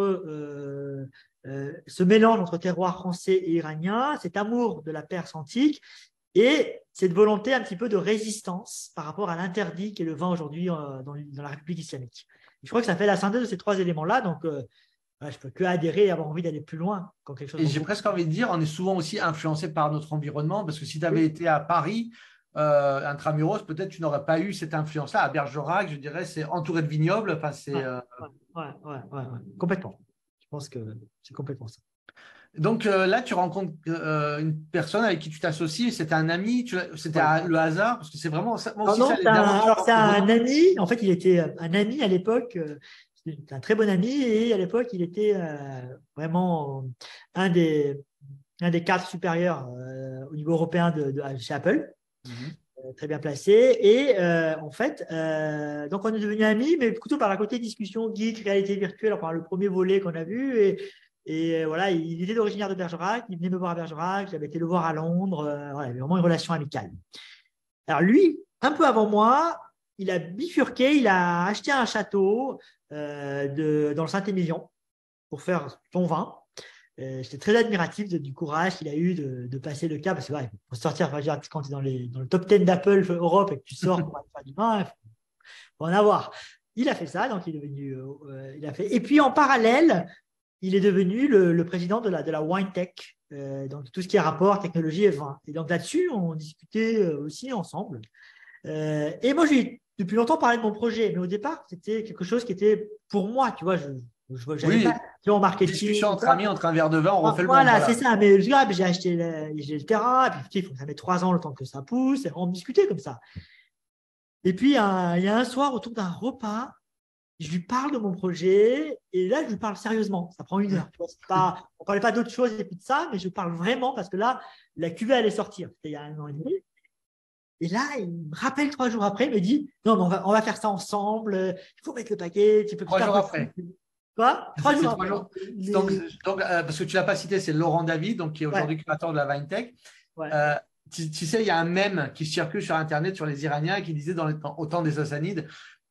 ce mélange entre terroir français et iranien, cet amour de la Perse antique et cette volonté un petit peu de résistance par rapport à l'interdit qu'est le vin aujourd'hui dans la République islamique. Et je crois que ça fait la synthèse de ces trois éléments-là. Donc, je ne peux que adhérer et avoir envie d'aller plus loin quand quelque chose. Et j'ai presque envie de dire, on est souvent aussi influencé par notre environnement, parce que si tu avais été à Paris, intramuros, peut-être tu n'aurais pas eu cette influence-là. À Bergerac, je dirais, c'est entouré de vignobles. Enfin, c'est, ouais. Complètement. Je pense que c'est complètement ça. Donc là, tu rencontres une personne avec qui tu t'associes. C'était un ami, c'était le hasard, parce que c'est vraiment ça. Moi aussi, non, ça, alors c'est un ami. En fait, il était un ami à l'époque. C'était un très bon ami et à l'époque, il était vraiment un des cadres supérieurs au niveau européen chez Apple. Très bien placé. Et en fait, donc on est devenus amis, mais plutôt par la côté discussion geek, réalité virtuelle, enfin le premier volet qu'on a vu. Et voilà, il était originaire de Bergerac, il venait me voir à Bergerac, j'avais été le voir à Londres. Voilà, il avait vraiment une relation amicale. Alors lui, un peu avant moi, il a bifurqué, il a acheté un château dans le Saint-Émilion pour faire son vin. J'étais très admiratif du courage qu'il a eu de passer le cap, parce que pour sortir, quand tu es dans le top 10 d'Apple Europe et que tu sors pour aller faire du vin, il faut en avoir. Il a fait ça, donc il est devenu, il a fait. Et puis en parallèle, il est devenu le président de la Wine Tech, donc tout ce qui est rapport technologie et vin. Et donc là-dessus, on discutait aussi ensemble. Et moi, j'ai depuis longtemps parlé de mon projet, mais au départ, c'était quelque chose qui était pour moi, tu vois, j'avais pas en marketing. Discussion entre amis, entre un verre de vin, on refait le monde. Voilà, c'est ça. Mais j'ai acheté le terrain, puis il faut que ça met 3 ans le temps que ça pousse, et on discutait comme ça. Et puis, il y a un soir, autour d'un repas, je lui parle de mon projet, et là, je lui parle sérieusement. Ça prend 1 heure. On ne parlait pas d'autre chose et puis de ça, mais je parle vraiment parce que là, la cuvée allait sortir. C'était il y a 1 an et demi. Et là, il me rappelle 3 jours après, il me dit non, mais on va faire ça ensemble, il faut mettre le paquet. 3 jours après. Quoi 3 jours après. Donc, parce que tu ne l'as pas cité, c'est Laurent David, donc, qui est aujourd'hui créateur de la VineTech. Ouais. Tu sais, il y a un mème qui circule sur Internet sur les Iraniens qui disait au temps des Sassanides,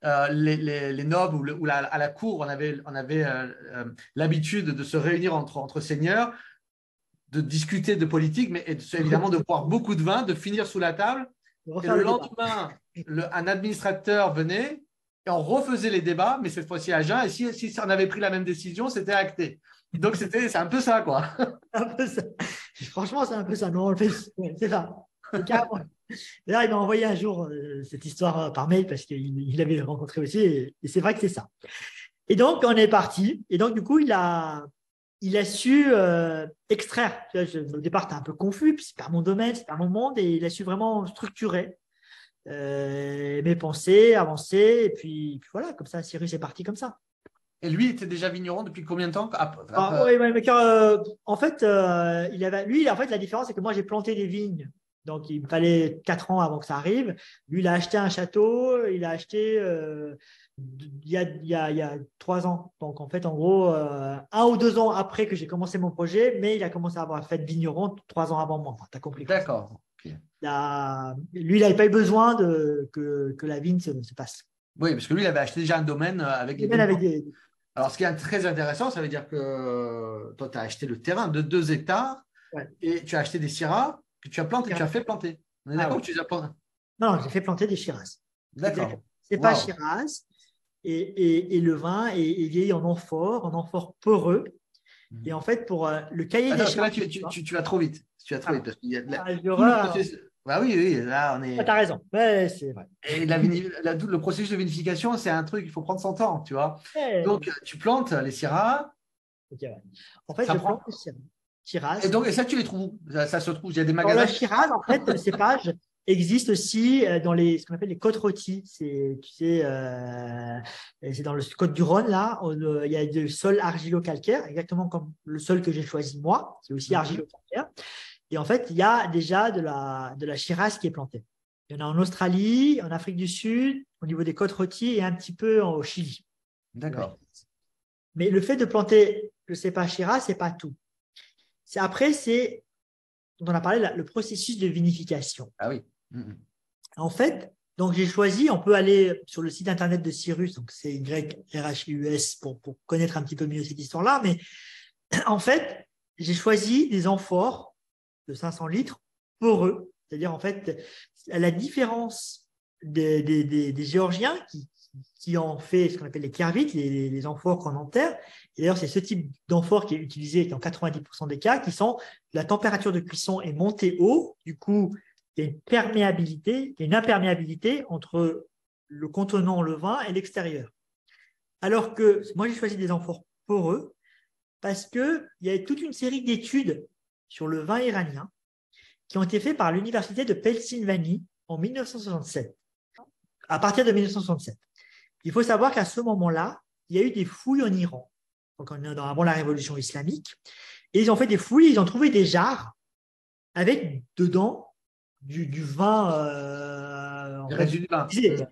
les nobles ou à la cour, on avait l'habitude de se réunir entre seigneurs, de discuter de politique, mais évidemment de boire beaucoup de vin, de finir sous la table. Et le lendemain, un administrateur venait et on refaisait les débats, mais cette fois-ci à jeun. Et si on avait pris la même décision, c'était acté. Donc, c'est un peu ça, quoi. Un peu ça. Franchement, c'est un peu ça. Non, c'est ça. D'ailleurs, il m'a envoyé un jour cette histoire par mail parce qu'il l'avait rencontré aussi. Et c'est vrai que c'est ça. Et donc, on est parti. Et donc, du coup, il a su extraire. Au départ, tu es un peu confus, puis c'est pas mon domaine, c'est pas mon monde. Et il a su vraiment structurer mes pensées, avancer. Et puis voilà, comme ça, Cyrus est parti comme ça. Et lui, il était déjà vigneron depuis combien de temps en fait, la différence, c'est que moi, j'ai planté des vignes. Donc, il me fallait 4 ans avant que ça arrive. Lui, il a acheté un château. Il a acheté il y a 3 ans. Donc, en fait, en gros, 1 ou 2 ans après que j'ai commencé mon projet, mais il a commencé à avoir fait de vigneron 3 ans avant moi. Enfin, tu as compris. D'accord. Okay. Lui, il n'avait pas eu besoin que la vigne se passe. Oui, parce que lui, il avait acheté déjà un domaine avec les vignes. Alors, ce qui est très intéressant, ça veut dire que toi, tu as acheté le terrain de 2 hectares et tu as acheté des syrahs que tu as plantés, tu as fait planter. On est d'accord que tu les as plantés? Non, j'ai fait planter des Shiraz. D'accord. C'est pas Shiraz. Et le vin est vieilli en amphore poreux. Et en fait, pour le cahier des charges… Là, tu vas trop vite. Tu vas trop vite parce qu'il y a Bah oui, là, on est… Tu as raison. Ouais, c'est vrai. Et le processus de vinification, c'est un truc, il faut prendre son temps, tu vois. Donc, tu plantes les syrahs. En fait, je plante les Shiraz. Et ça, tu les trouves où? Ça se trouve, il y a des magasins. Le Shiraz, en fait, le cépage, existe aussi dans ce qu'on appelle les côtes rôties. Tu sais, c'est dans le côte du Rhône, là. Il y a du sol argilo-calcaire, exactement comme le sol que j'ai choisi moi, qui est aussi argilo-calcaire. Et en fait, il y a déjà de la Shiraz qui est plantée. Il y en a en Australie, en Afrique du Sud, au niveau des côtes rôties et un petit peu au Chili. D'accord. Mais le fait de planter le cépage Shiraz, ce n'est pas tout. Après, c'est, dont on a parlé, le processus de vinification. Ah oui. En fait, donc j'ai choisi, on peut aller sur le site internet de Cyrus, donc c'est YRHIUS pour connaître un petit peu mieux cette histoire-là, mais en fait, j'ai choisi des amphores de 500 litres poreux, c'est-à-dire en fait, à la différence des Géorgiens qui ont fait ce qu'on appelle les kervites, les amphores qu'on enterre. Et d'ailleurs, c'est ce type d'amphore qui est utilisé dans 90% des cas, qui sont la température de cuisson est montée haut, du coup, il y a une imperméabilité entre le contenant, le vin et l'extérieur. Alors que moi, j'ai choisi des amphores poreux parce qu'il y a toute une série d'études sur le vin iranien qui ont été faites par l'université de Pennsylvanie en 1967, à partir de 1967. Il faut savoir qu'à ce moment-là, il y a eu des fouilles en Iran, donc avant la révolution islamique, et ils ont fait des fouilles, ils ont trouvé des jarres avec dedans du vin. Du reste du vin.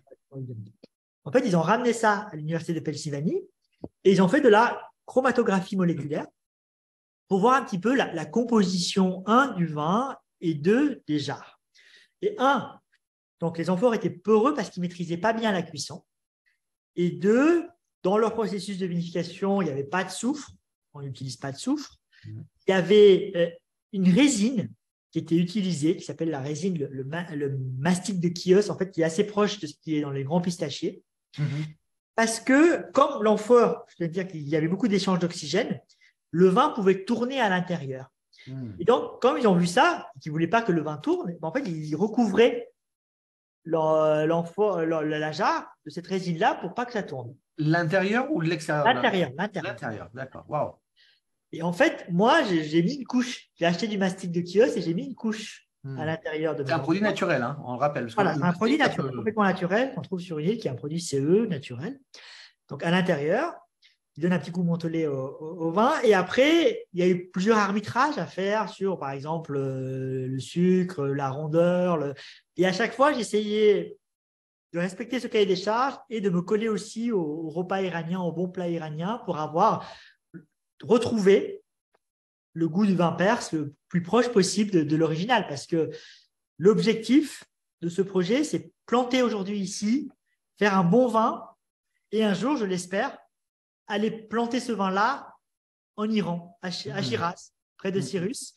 En fait, ils ont ramené ça à l'université de Pennsylvanie et ils ont fait de la chromatographie moléculaire pour voir un petit peu la composition, du vin et des jarres. Et donc les amphores étaient peureux parce qu'ils ne maîtrisaient pas bien la cuisson. Et dans leur processus de vinification, il n'y avait pas de soufre, on n'utilise pas de soufre. Il y avait une résine qui était utilisée, qui s'appelle la résine, le mastic de Chios, en fait, qui est assez proche de ce qui est dans les grands pistachiers. Parce que, comme l'amphore, je veux dire qu'il y avait beaucoup d'échanges d'oxygène, le vin pouvait tourner à l'intérieur. Et donc, comme ils ont vu ça, qu'ils ne voulaient pas que le vin tourne, en fait, ils recouvraient la jarre de cette résine-là pour pas que ça tourne. L'intérieur ou l'extérieur? L'intérieur, d'accord. Waouh. Et en fait, moi, j'ai mis une couche. J'ai acheté du mastic de Chios et j'ai mis une couche à l'intérieur de mes C'est un produit naturel, hein, on le rappelle. Voilà, c'est un produit naturel, complètement naturel, qu'on trouve sur une île, qui est un produit CE naturel. Donc, à l'intérieur, il donne un petit goût mentholé au vin. Et après, il y a eu plusieurs arbitrages à faire sur, par exemple, le sucre, la rondeur. Et à chaque fois, j'essayais de respecter ce cahier des charges et de me coller aussi au repas iranien, au bon plat iranien, pour retrouver le goût du vin perse le plus proche possible de l'original. Parce que l'objectif de ce projet, c'est planter aujourd'hui ici, faire un bon vin et un jour, je l'espère, aller planter ce vin-là en Iran, à Shiraz, près de Cyrus.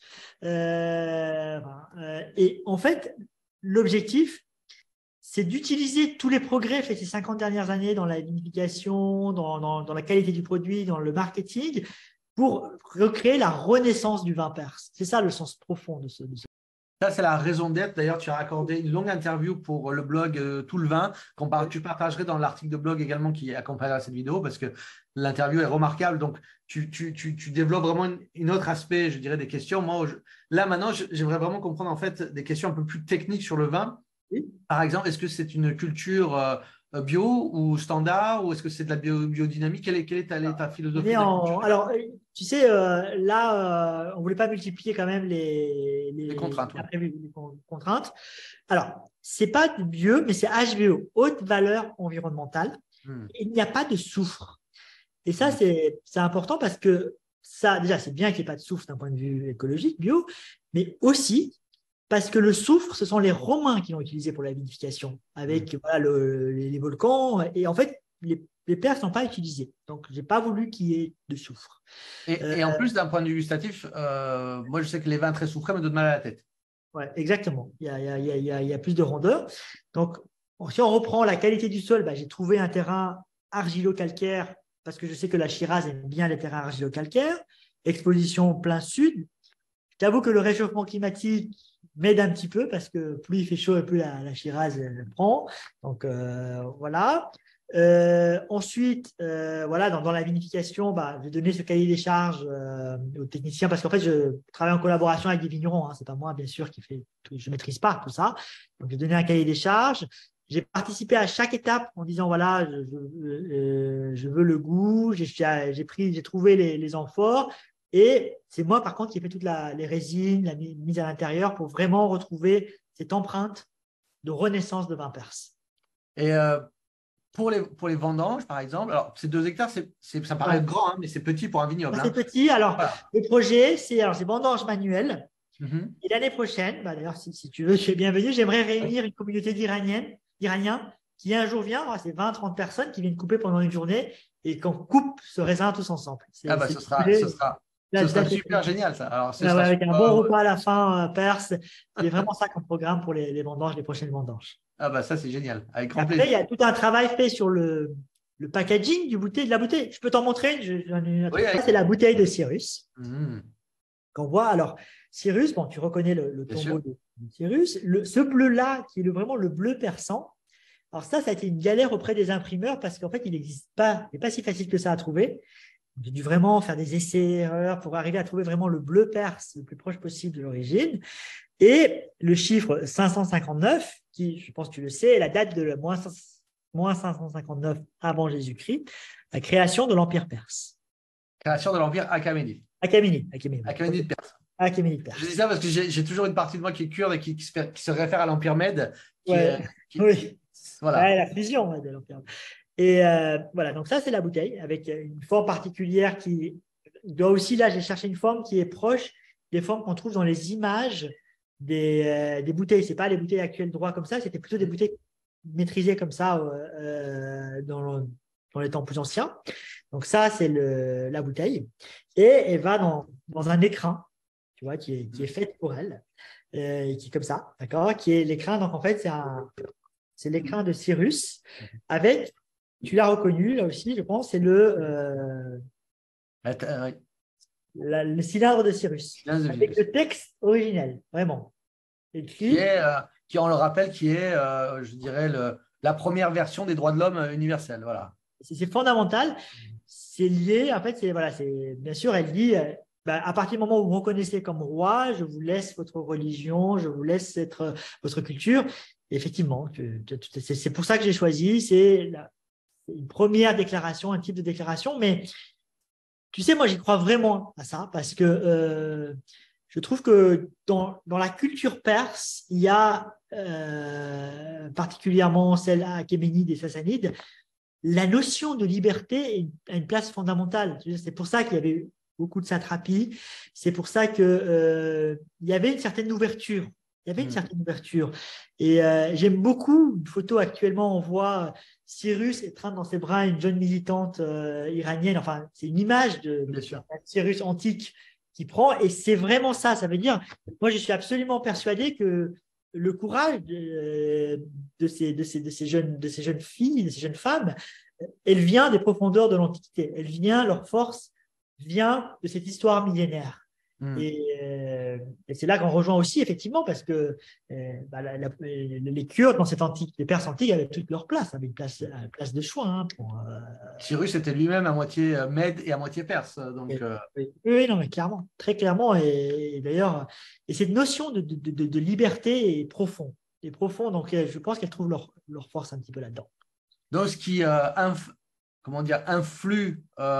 Et en fait, l'objectif, c'est d'utiliser tous les progrès faits ces 50 dernières années dans la vinification, dans la qualité du produit, dans le marketing, pour recréer la renaissance du vin perse. C'est ça le sens profond de ce. Ça, c'est la raison d'être. D'ailleurs, tu as accordé une longue interview pour le blog Tout le vin, tu partagerais dans l'article de blog également qui accompagnera cette vidéo, parce que l'interview est remarquable. Donc, tu développes vraiment un autre aspect, je dirais, des questions. Moi, là, maintenant, j'aimerais vraiment comprendre en fait des questions un peu plus techniques sur le vin. Oui. Par exemple, est-ce que c'est une culture bio ou standard, ou est-ce que c'est de la biodynamie? Quelle est ta philosophie de la culture? Alors, tu sais, là, on ne voulait pas multiplier quand même les contraintes. Les contraintes. Alors, ce n'est pas du bio, mais c'est HVO, haute valeur environnementale. Il n'y a pas de soufre. Et ça, c'est important parce que ça, déjà, c'est bien qu'il n'y ait pas de soufre d'un point de vue écologique, bio, mais aussi parce que le soufre, ce sont les Romains qui l'ont utilisé pour la vinification, avec les volcans. Et en fait, les Perses n'ont pas utilisé. Donc, je n'ai pas voulu qu'il y ait de soufre. Et en plus, d'un point de vue gustatif, moi, je sais que les vins très soufrés me donnent mal à la tête. Oui, exactement. Il y a plus de rondeur. Donc, si on reprend la qualité du sol, j'ai trouvé un terrain argilo-calcaire parce que je sais que la Shiraz aime bien les terrains argilo-calcaires. Exposition plein sud. J'avoue que le réchauffement climatique m'aide un petit peu parce que plus il fait chaud et plus la Shiraz prend. Donc, voilà. Ensuite, voilà, dans la vinification, je vais donner ce cahier des charges aux techniciens parce qu'en fait, je travaille en collaboration avec des vignerons. Hein, c'est pas moi, bien sûr, qui fait tout, je maîtrise pas tout ça. Donc, j'ai donné un cahier des charges. J'ai participé à chaque étape en disant voilà, je veux le goût, j'ai trouvé les amphores. Et c'est moi, par contre, qui ai fait toutes les résines, la mise à l'intérieur pour vraiment retrouver cette empreinte de renaissance de vin perse. Et pour les vendanges, par exemple, alors ces 2 hectares, ça paraît grand, hein, mais c'est petit pour un vignoble. C'est petit. Alors, voilà. le projet, c'est vendange manuelle. Mm-hmm. Et l'année prochaine, d'ailleurs, si tu veux, tu es bienvenu, j'aimerais réunir une communauté d'Iraniens qui un jour vient, c'est 20-30 personnes qui viennent couper pendant une journée et qu'on coupe ce raisin tous ensemble. Ce sera super génial, ça. Alors, avec un bon repas à la fin perse. C'est vraiment ça qu'on programme pour les vendanges, les prochaines vendanges. Ça, c'est génial. Avec grand Après, plaisir. il y a tout un travail fait sur le packaging de la bouteille. Je peux t'en montrer c'est la bouteille de Cyrus. Qu'on voit. Alors, Cyrus, tu reconnais le tombeau de Cyrus. Ce bleu-là, qui est vraiment le bleu persan. Alors ça a été une galère auprès des imprimeurs parce qu'en fait, il n'existe pas, il n'est pas si facile que ça à trouver. J'ai dû vraiment faire des essais-erreurs pour arriver à trouver vraiment le bleu perse le plus proche possible de l'origine. Et le chiffre 559, qui, je pense que tu le sais, est la date de moins 559 avant Jésus-Christ, la création de l'Empire perse. Création de l'Empire achéménide. Achéménide perse. Achéménide perse. Je dis ça parce que j'ai toujours une partie de moi qui est kurde et qui se réfère à l'Empire Mède. Oui. Voilà. Ouais, la fusion de l'Empire. Et voilà, donc ça, c'est la bouteille avec une forme particulière qui doit aussi, là, j'ai cherché une forme qui est proche des formes qu'on trouve dans les images des bouteilles. Ce n'est pas les bouteilles actuelles droit comme ça, c'était plutôt des bouteilles maîtrisées comme ça dans les temps plus anciens. Donc ça, c'est la bouteille. Et elle va dans un écrin, tu vois, qui est fait pour elle, qui est comme ça, d'accord, qui est l'écrin. Donc en fait, c'est l'écrin de Cyrus avec, tu l'as reconnu là aussi, je pense, c'est le cylindre de Cyrus, avec le texte originel, vraiment. Écrit. Qui, on le rappelle, qui est, je dirais, la première version des droits de l'homme universels. Voilà. C'est fondamental. C'est lié, en fait, bien sûr, elle dit à partir du moment où vous reconnaissez comme roi, je vous laisse votre religion, je vous laisse votre culture. Et effectivement, c'est pour ça que j'ai choisi. C'est une première déclaration, un type de déclaration. Mais tu sais, moi, j'y crois vraiment à ça parce que je trouve que dans la culture perse, il y a particulièrement celle achéménide et sassanide, la notion de liberté a une place fondamentale. C'est pour ça qu'il y avait beaucoup de satrapies. C'est pour ça qu'il y avait une certaine ouverture. Et j'aime beaucoup une photo actuellement, on voit Cyrus étreindre dans ses bras une jeune militante iranienne. Enfin, c'est une image de Cyrus antique qui prend. Et c'est vraiment ça. Ça veut dire, moi, je suis absolument persuadé que le courage de ces jeunes filles, de ces jeunes femmes, elle vient des profondeurs de l'Antiquité. Leur force vient de cette histoire millénaire. Et c'est là qu'on rejoint aussi, effectivement, parce que les Kurdes, dans les Perses antiques, avaient toute leur place, avaient une place de choix. Cyrus était lui-même à moitié Mède et à moitié perse. Donc, oui, non, mais clairement, très clairement. Et d'ailleurs, cette notion de liberté est profonde. Donc, je pense qu'elles trouvent leur force un petit peu là-dedans. Donc, ce qui influe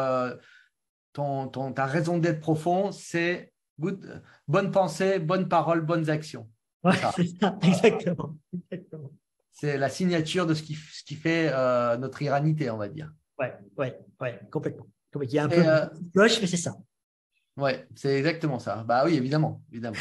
ta raison d'être profond, c'est bonne pensée, bonne parole, bonnes actions. Ouais, c'est ça, exactement. C'est la signature de ce qui fait notre iranité, on va dire. Ouais, complètement. Il y a un peu de cloche, mais c'est ça. Ouais, c'est exactement ça. Bah oui, évidemment.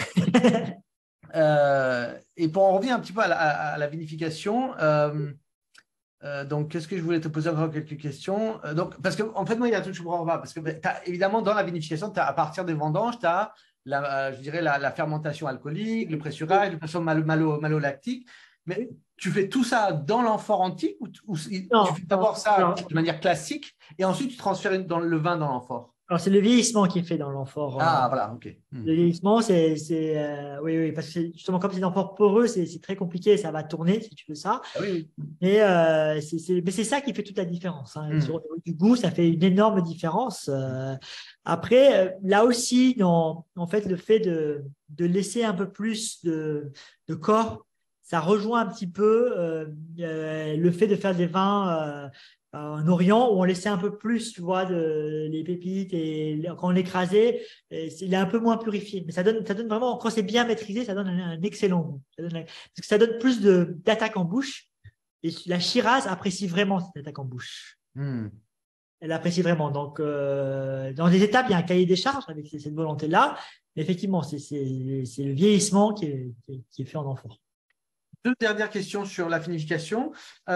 Et pour en revenir un petit peu à la vinification, donc, qu'est-ce que je voulais te poser encore quelques questions? Parce qu'en fait, moi, il y a un truc que je ne comprends pas. Parce que, évidemment, dans la vinification, à partir des vendanges, tu as je dirais la fermentation alcoolique, le pressurage, le pressurage malolactique. Mais tu fais tout ça dans l'amphore antique ou tu fais d'abord ça de manière classique et ensuite tu transfères le vin dans l'amphore? Alors, c'est le vieillissement qui est fait dans l'amphore. Ah, voilà, ok. Le vieillissement, oui, oui, parce que justement, comme c'est des amphores poreux, c'est très compliqué, ça va tourner si tu veux ça. Ah oui, oui. Mais c'est ça qui fait toute la différence. Hein. Hmm. Au niveau du goût, ça fait une énorme différence. Après, là aussi, en fait, le fait de laisser un peu plus de corps, ça rejoint un petit peu le fait de faire des vins en Orient où on laissait un peu plus, tu vois, les pépites et quand on l'écrasait, il est un peu moins purifié. Mais ça donne vraiment, quand c'est bien maîtrisé, ça donne un excellent goût. Parce que ça donne plus d'attaque en bouche. Et la Shiraz apprécie vraiment cette attaque en bouche. Hmm. Elle apprécie vraiment. Donc, dans les étapes, il y a un cahier des charges avec cette volonté-là. Mais effectivement, c'est le vieillissement qui est fait en amphore. Deux dernières questions sur la vinification.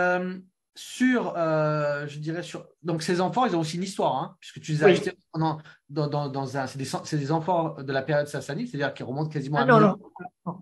Je dirais donc ces amphores, ils ont aussi une histoire, hein, puisque tu les as Oui. achetés dans un, c'est des amphores de la période sassanide, c'est-à-dire qui remontent quasiment Ah à non, 1000 non. ans. Non.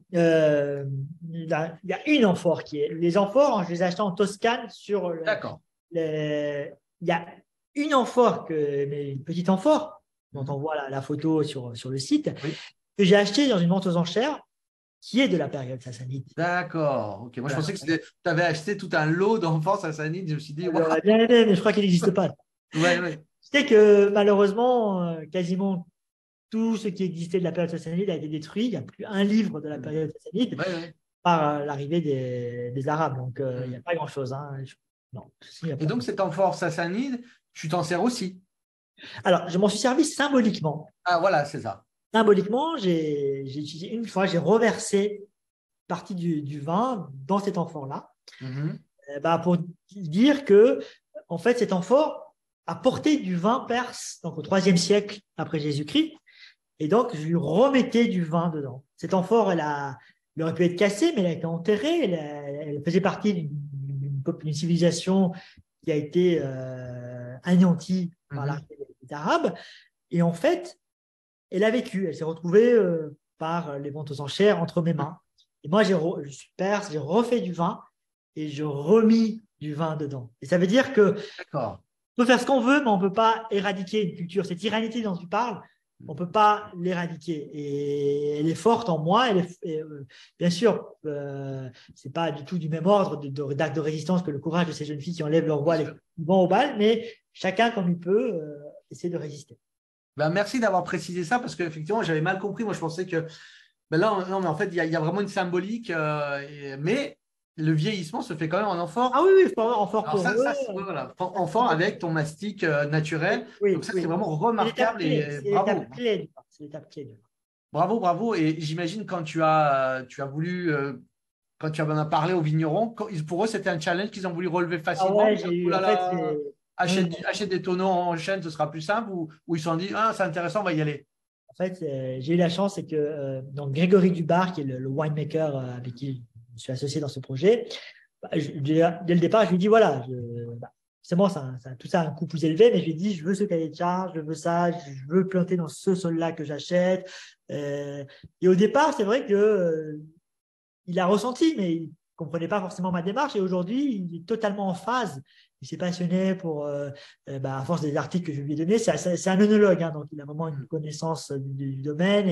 Il y a une amphore qui est. Les amphores, je les ai achetés en Toscane D'accord. il y a une amphore, mais une petite amphore, dont Mhm. on voit la photo sur le site, Oui. que j'ai acheté dans une vente aux enchères qui est de la période sassanide. D'accord. Ok. Moi, je Voilà. pensais que tu avais acheté tout un lot d'amphores sassanides. Je me suis dit, waouh. J'aurais bien aimé, mais je crois qu'il n'existe pas. Ouais, ouais. Tu sais que malheureusement, quasiment tout ce qui existait de la période sassanide a été détruit. Il n'y a plus un livre de la Mhm. période sassanide Ouais, ouais. par l'arrivée des Arabes. Donc, il n'y a Mhm. pas grand-chose. Hein. Non, il n'y a Et pas. donc, cet amphore sassanide, tu t'en sers aussi. Alors, je m'en suis servi symboliquement. Ah, voilà, c'est ça. Symboliquement, j'ai utilisé une fois, j'ai reversé partie du vin dans cet amphore-là, Mhm. pour dire que, en fait, cet amphore a porté du vin perse, donc au IIIe siècle après Jésus-Christ, et donc je lui remettais du vin dedans. Cet amphore, elle aurait pu être cassée, mais elle a été enterrée. Elle faisait partie d'une civilisation qui a été anéantie par Mhm. l'arrivée des Arabes. Et en fait, elle a vécu. Elle s'est retrouvée par les ventes aux enchères entre mes mains. Et moi, je suis perse, j'ai refait du vin et je remis du vin dedans. Et ça veut dire que D'accord. on peut faire ce qu'on veut, mais on ne peut pas éradiquer une culture. Cette tyrannie dont tu parles, on ne peut pas l'éradiquer. Et elle est forte en moi. Bien sûr, ce n'est pas du tout du même ordre d'acte de résistance que le courage de ces jeunes filles qui enlèvent leur Bien voile et sûr. qui vont au bal, mais chacun, comme il peut, essaie de résister. Ben, merci d'avoir précisé ça parce qu'effectivement, j'avais mal compris. Moi, je pensais que ben là, non, mais en fait, il y a vraiment une symbolique, mais le vieillissement se fait quand même en amphore. Ah oui, oui, en fort Alors, pour eux. voilà, amphore avec ton mastic naturel. Donc, Oui, ça, c'est oui. vraiment C'est l'étape remarquable clé. et C'est bravo. l'étape clé du vin. C'est l'étape clé du vin. Bravo, bravo. Et j'imagine quand tu as voulu, quand tu en as parlé aux vignerons, pour eux, c'était un challenge qu'ils ont voulu relever Ah facilement. ouais, Dire, j'ai oh eu. là En fait, là, non, achète des tonneaux en chaîne, ce sera plus simple. Ou ils se sont dit, ah, c'est intéressant, on va y aller. en fait, j'ai eu la chance, c'est que donc Grégory Dubar, qui est le winemaker avec qui je suis associé dans ce projet, dès le départ, je lui ai dit voilà, c'est bon, tout ça a un coût plus élevé, mais je lui ai dit je veux ce cahier de charge, je veux ça, je veux planter dans ce sol-là que j'achète. Et au départ, c'est vrai que il a ressenti, mais il ne comprenait pas forcément ma démarche. Et aujourd'hui, il est totalement en phase. Il s'est passionné à force des articles que je lui ai donnés. C'est un œnologue, hein, donc il a vraiment une connaissance du domaine.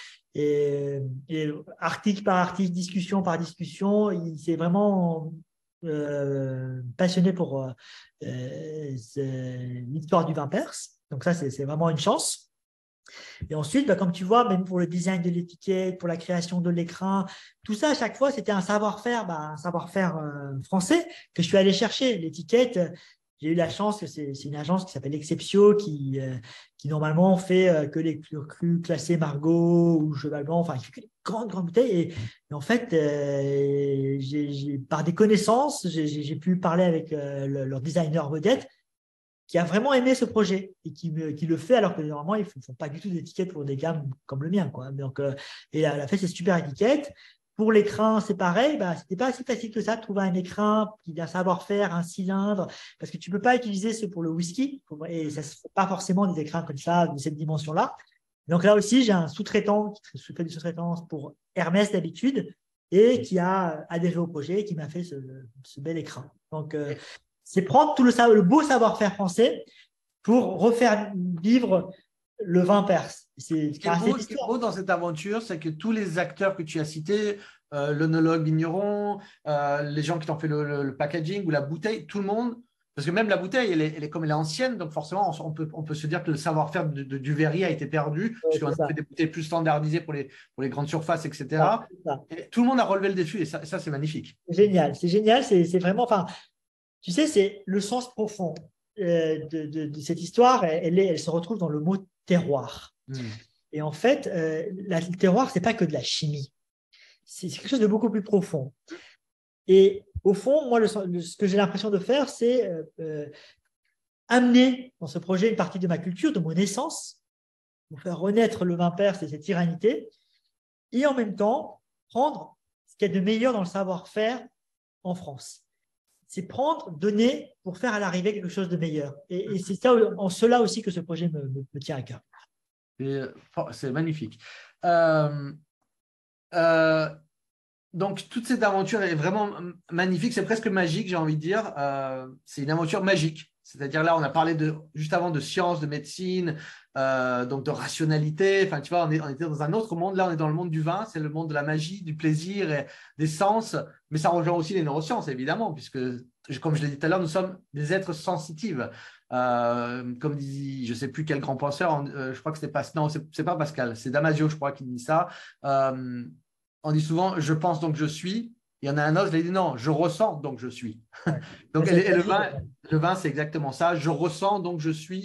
Et article par article, discussion par discussion, il s'est vraiment passionné pour l'histoire du vin perse. Donc ça, c'est vraiment une chance. Et ensuite, comme tu vois, même pour le design de l'étiquette, pour la création de l'écran, tout ça, à chaque fois, c'était un savoir-faire, français que je suis allé chercher. L'étiquette, j'ai eu la chance que c'est une agence qui s'appelle Exceptio, qui normalement fait que les crus classés Margaux ou Cheval Blanc, enfin, qui fait que les grandes bouteilles. Et en fait, par des connaissances, j'ai pu parler avec leur designer vedette qui a vraiment aimé ce projet et qui le fait alors que normalement, ils ne font pas du tout d'étiquette pour des gammes comme le mien, quoi. Donc, et elle a fait ces super étiquettes. Pour l'écran, c'est pareil. Ce n'était pas si facile que ça de trouver un écran qui a un savoir-faire, un cylindre, parce que tu ne peux pas utiliser ce pour le whisky. Et ça ne se fait pas forcément des écrans comme ça, de cette dimension-là. Donc là aussi, j'ai un sous-traitant qui fait du sous-traitance pour Hermès d'habitude et qui a adhéré au projet et qui m'a fait ce bel écran. Donc, c'est prendre tout le beau savoir-faire français pour refaire vivre le vin perse. C'est Ce qui est beau dans cette aventure, c'est que tous les acteurs que tu as cités, l'œnologue vigneron, les gens qui t'ont fait le packaging ou la bouteille, tout le monde, parce que même la bouteille, elle est comme elle est ancienne, donc forcément, on peut se dire que le savoir-faire du verrier a été perdu, ouais, c'est puisqu'on a ça. fait des bouteilles plus standardisées pour les grandes surfaces, Ça, etc. c'est ça. Et tout le monde a relevé le défi, et ça c'est magnifique. C'est génial, c'est vraiment, enfin, tu sais, c'est le sens profond de cette histoire, elle se retrouve dans le mot terroir. Hmm. Et en fait, le terroir, c'est pas que de la chimie, c'est quelque chose de beaucoup plus profond. Et au fond, moi, ce que j'ai l'impression de faire, c'est amener dans ce projet une partie de ma culture, de mon essence, pour faire renaître le vin perse et cette tyrannité, et en même temps, prendre ce qu'il y a de meilleur dans le savoir-faire en France. C'est prendre, donner pour faire à l'arrivée quelque chose de meilleur. Et c'est ça, en cela aussi que ce projet me tient à cœur. C'est magnifique. Euh, euh, donc, toute cette aventure est vraiment magnifique. C'est presque magique, j'ai envie de dire. C'est une aventure magique. C'est-à-dire là, on a parlé juste avant de science, de médecine, donc de rationalité. Enfin, tu vois, on était dans un autre monde. Là, on est dans le monde du vin. C'est le monde de la magie, du plaisir et des sens. Mais ça rejoint aussi les neurosciences, évidemment, puisque, comme je l'ai dit tout à l'heure, nous sommes des êtres sensitifs. Comme dit, je ne sais plus quel grand penseur, je crois que c'était pas, non, c'est pas Pascal, c'est Damasio, je crois, qui dit ça. Euh, on dit souvent je pense donc je suis. Il y en a un autre, il a dit non, je ressens donc je suis. Ouais. Donc, C'est le vin c'est exactement ça. Je ressens donc je suis.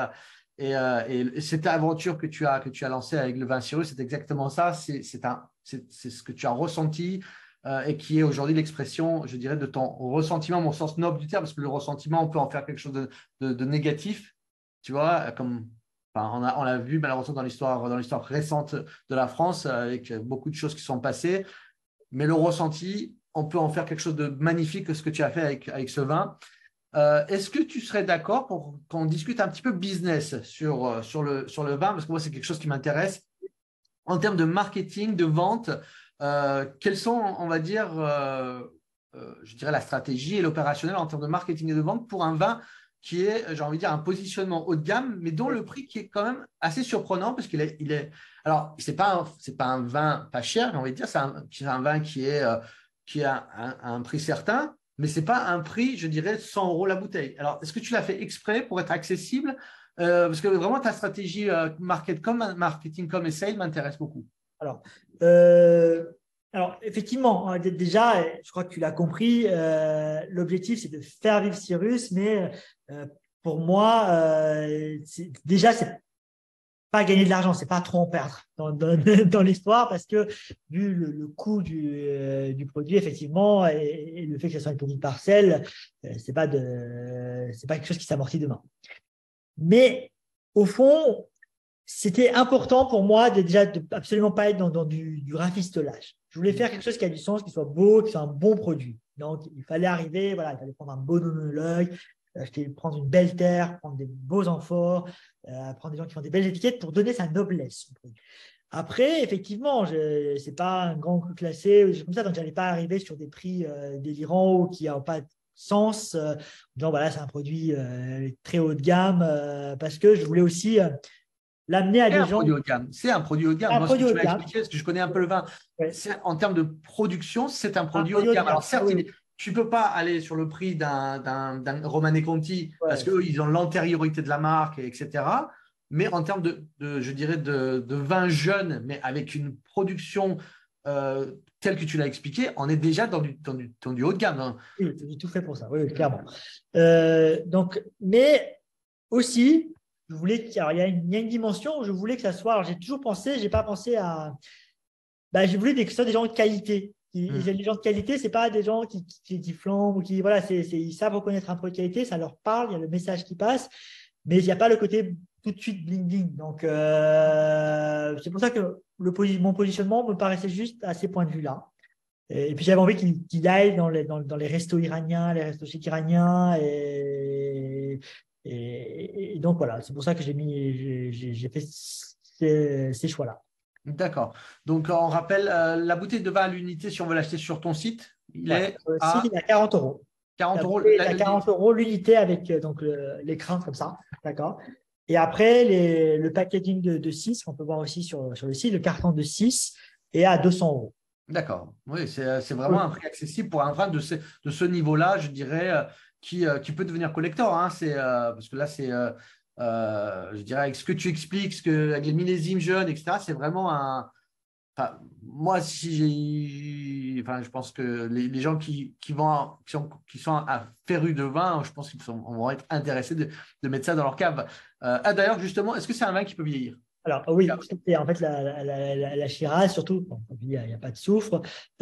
Et cette aventure que tu as lancée avec le vin Cyrus, c'est exactement ça. C'est ce que tu as ressenti et qui est aujourd'hui l'expression, je dirais, de ton ressentiment, mon sens noble du terme, parce que le ressentiment, on peut en faire quelque chose de négatif, tu vois, comme enfin, on l'a vu malheureusement dans l'histoire récente de la France, avec beaucoup de choses qui sont passées. Mais le ressenti, on peut en faire quelque chose de magnifique que ce que tu as fait avec ce vin. Est-ce que tu serais d'accord pour qu'on discute un petit peu business sur le vin? Parce que moi, c'est quelque chose qui m'intéresse. En termes de marketing, de vente, quelles sont, on va dire, je dirais la stratégie et l'opérationnel en termes de marketing et de vente pour un vin qui est, j'ai envie de dire, un positionnement haut de gamme, mais dont le prix qui est quand même assez surprenant parce alors, c'est pas un vin pas cher, j'ai envie de dire, c'est un vin qui a un prix certain, mais c'est pas un prix, je dirais, 100 euros la bouteille. Alors, est-ce que tu l'as fait exprès pour être accessible? Parce que vraiment, ta stratégie marketing comme et sales m'intéresse beaucoup. Alors, euh, alors, effectivement, déjà, je crois que tu l'as compris, l'objectif, c'est de faire vivre Cyrus, mais pour moi, déjà, c'est pas gagner de l'argent, c'est pas trop en perdre dans l'histoire, parce que vu le coût du produit, effectivement, et le fait que ce soit une petite parcelle, c'est pas quelque chose qui s'amortit demain. Mais au fond, c'était important pour moi déjà de absolument pas être dans du rafistolage. Je voulais faire quelque chose qui a du sens, qui soit beau, qui soit un bon produit. Donc, il fallait arriver, voilà, il fallait prendre un bon oenologue, prendre une belle terre, prendre des beaux amphores, prendre des gens qui font des belles étiquettes pour donner sa noblesse au produit. Après, effectivement, ce n'est pas un grand coup classé ou des choses comme ça, donc je n'allais pas arriver sur des prix délirants ou qui n'ont pas de sens, en disant voilà, c'est un produit très haut de gamme, parce que je voulais aussi l'amener à C'est des un gens. produit haut de gamme. C'est un produit haut de gamme. Un Moi, ce que produit tu haut de m'as gamme. expliqué, parce que je connais un peu le vin, Ouais. en termes de production, c'est un Un produit haut produit de haut de gamme. Alors, gamme. Ah certes, oui, tu ne peux pas aller sur le prix d'un Romanée Conti parce ouais. qu'eux, ils ont l'antériorité de la marque, etc. Mais en termes je dirais, de vin jeune, mais avec une production telle que tu l'as expliqué, on est déjà dans du haut de gamme, hein. Oui, j'ai tout fait pour ça, oui, clairement. Donc, mais aussi, je voulais alors, il y a une dimension où je voulais que ça soit. Alors, j'ai toujours pensé, j'ai pas pensé à. Bah, j'ai voulu que ce soit des gens de qualité. Et Hmm. les gens de qualité, c'est pas des gens qui flambent ou qui. Voilà, ils savent reconnaître un produit de qualité, ça leur parle, il y a le message qui passe, mais il n'y a pas le côté tout de suite bling-bling. Donc, c'est pour ça que mon positionnement me paraissait juste à ces points de vue-là. Et puis j'avais envie qu'il aille dans les restos iraniens, les restos chics iraniens. Et donc voilà, c'est pour ça que j'ai fait ces choix-là. D'accord. Donc, on rappelle, la bouteille de vin à l'unité, si on veut l'acheter sur ton site, il Ouais. est Sur le site, à il est à 40 euros. 40 La euros. bouteille est à 40 euros l'unité avec donc l'écran comme ça. D'accord. Et après, le packaging de 6, qu'on peut voir aussi sur le site, le carton de 6 est à 200 euros. D'accord. Oui, c'est vraiment Oui. un prix accessible pour un vin de ce niveau-là, je dirais, qui peut devenir collector. Hein. Parce que là, je dirais, avec ce que tu expliques, avec les millésimes jeunes, etc., c'est vraiment un. Enfin, moi, si je pense que les gens qui sont férus de vin, je pense vont être intéressés de mettre ça dans leur cave. D'ailleurs, justement, est-ce que c'est un vin qui peut vieillir? Alors, oui, c'est en fait la Shiraz, surtout, bon, il n'y a pas de soufre.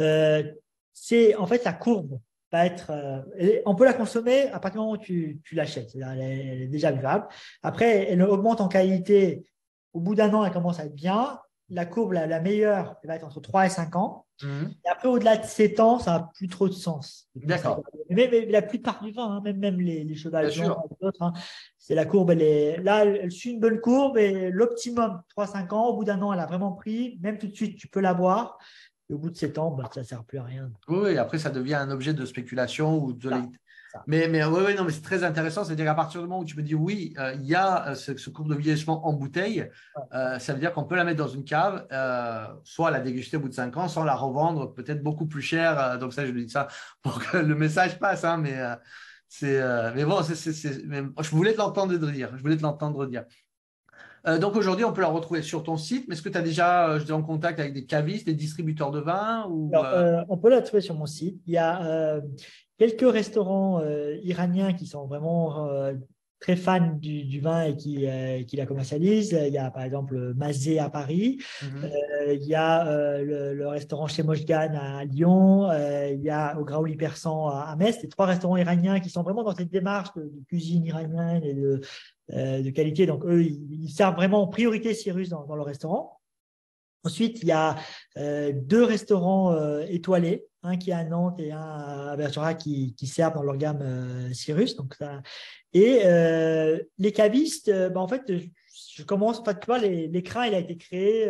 C'est en fait la courbe va être. On peut la consommer à partir du moment où tu l'achètes. Elle est déjà buvable. Après, elle augmente en qualité. Au bout d'un an, elle commence à être bien. La courbe la meilleure, elle va être entre 3 et 5 ans. Mhm. Et après, au-delà de 7 ans, ça n'a plus trop de sens. D'accord, Mais la plupart du vin, hein, même les cheval bien blancs sûr. et d'autres, hein, c'est la courbe, elle suit une bonne courbe et l'optimum, 3-5 ans, au bout d'un an, elle a vraiment pris, même tout de suite, tu peux la boire. Et au bout de 7 ans, bah, ça ne sert plus à rien. Oui, oui, après, ça devient un objet de spéculation ou de. Ça, ça. Mais oui, oui, non, mais c'est très intéressant. C'est-à-dire qu'à partir du moment où tu me dis oui, il y a ce cours de vieillissement en bouteille, Ouais. ça veut dire qu'on peut la mettre dans une cave, soit la déguster au bout de 5 ans, soit la revendre peut-être beaucoup plus cher. Donc ça, je lui dis ça pour que le message passe. Hein, mais bon, je voulais te l'entendre dire. Je voulais te l'entendre dire. Donc aujourd'hui, on peut la retrouver sur ton site, mais est-ce que tu as déjà je dis, en contact avec des cavistes, des distributeurs de vin ou, Alors, on peut la trouver sur mon site. Il y a quelques restaurants iraniens qui sont vraiment très fans du vin et qui la commercialisent. Il y a par exemple Mazé à Paris. Mhm. Il y a le restaurant chez Moshgan à Lyon. Il y a au Graouli Persan à Metz. C'est trois restaurants iraniens qui sont vraiment dans cette démarche de cuisine iranienne et de qualité. Donc, eux, ils servent vraiment en priorité Cyrus dans leur restaurant. Ensuite, il y a deux restaurants étoilés, un qui est à Nantes et un à Bergerac qui servent dans leur gamme Cyrus. Donc ça. Et les cavistes, en fait, je commence, enfin, tu vois, l'écran, il a été créé,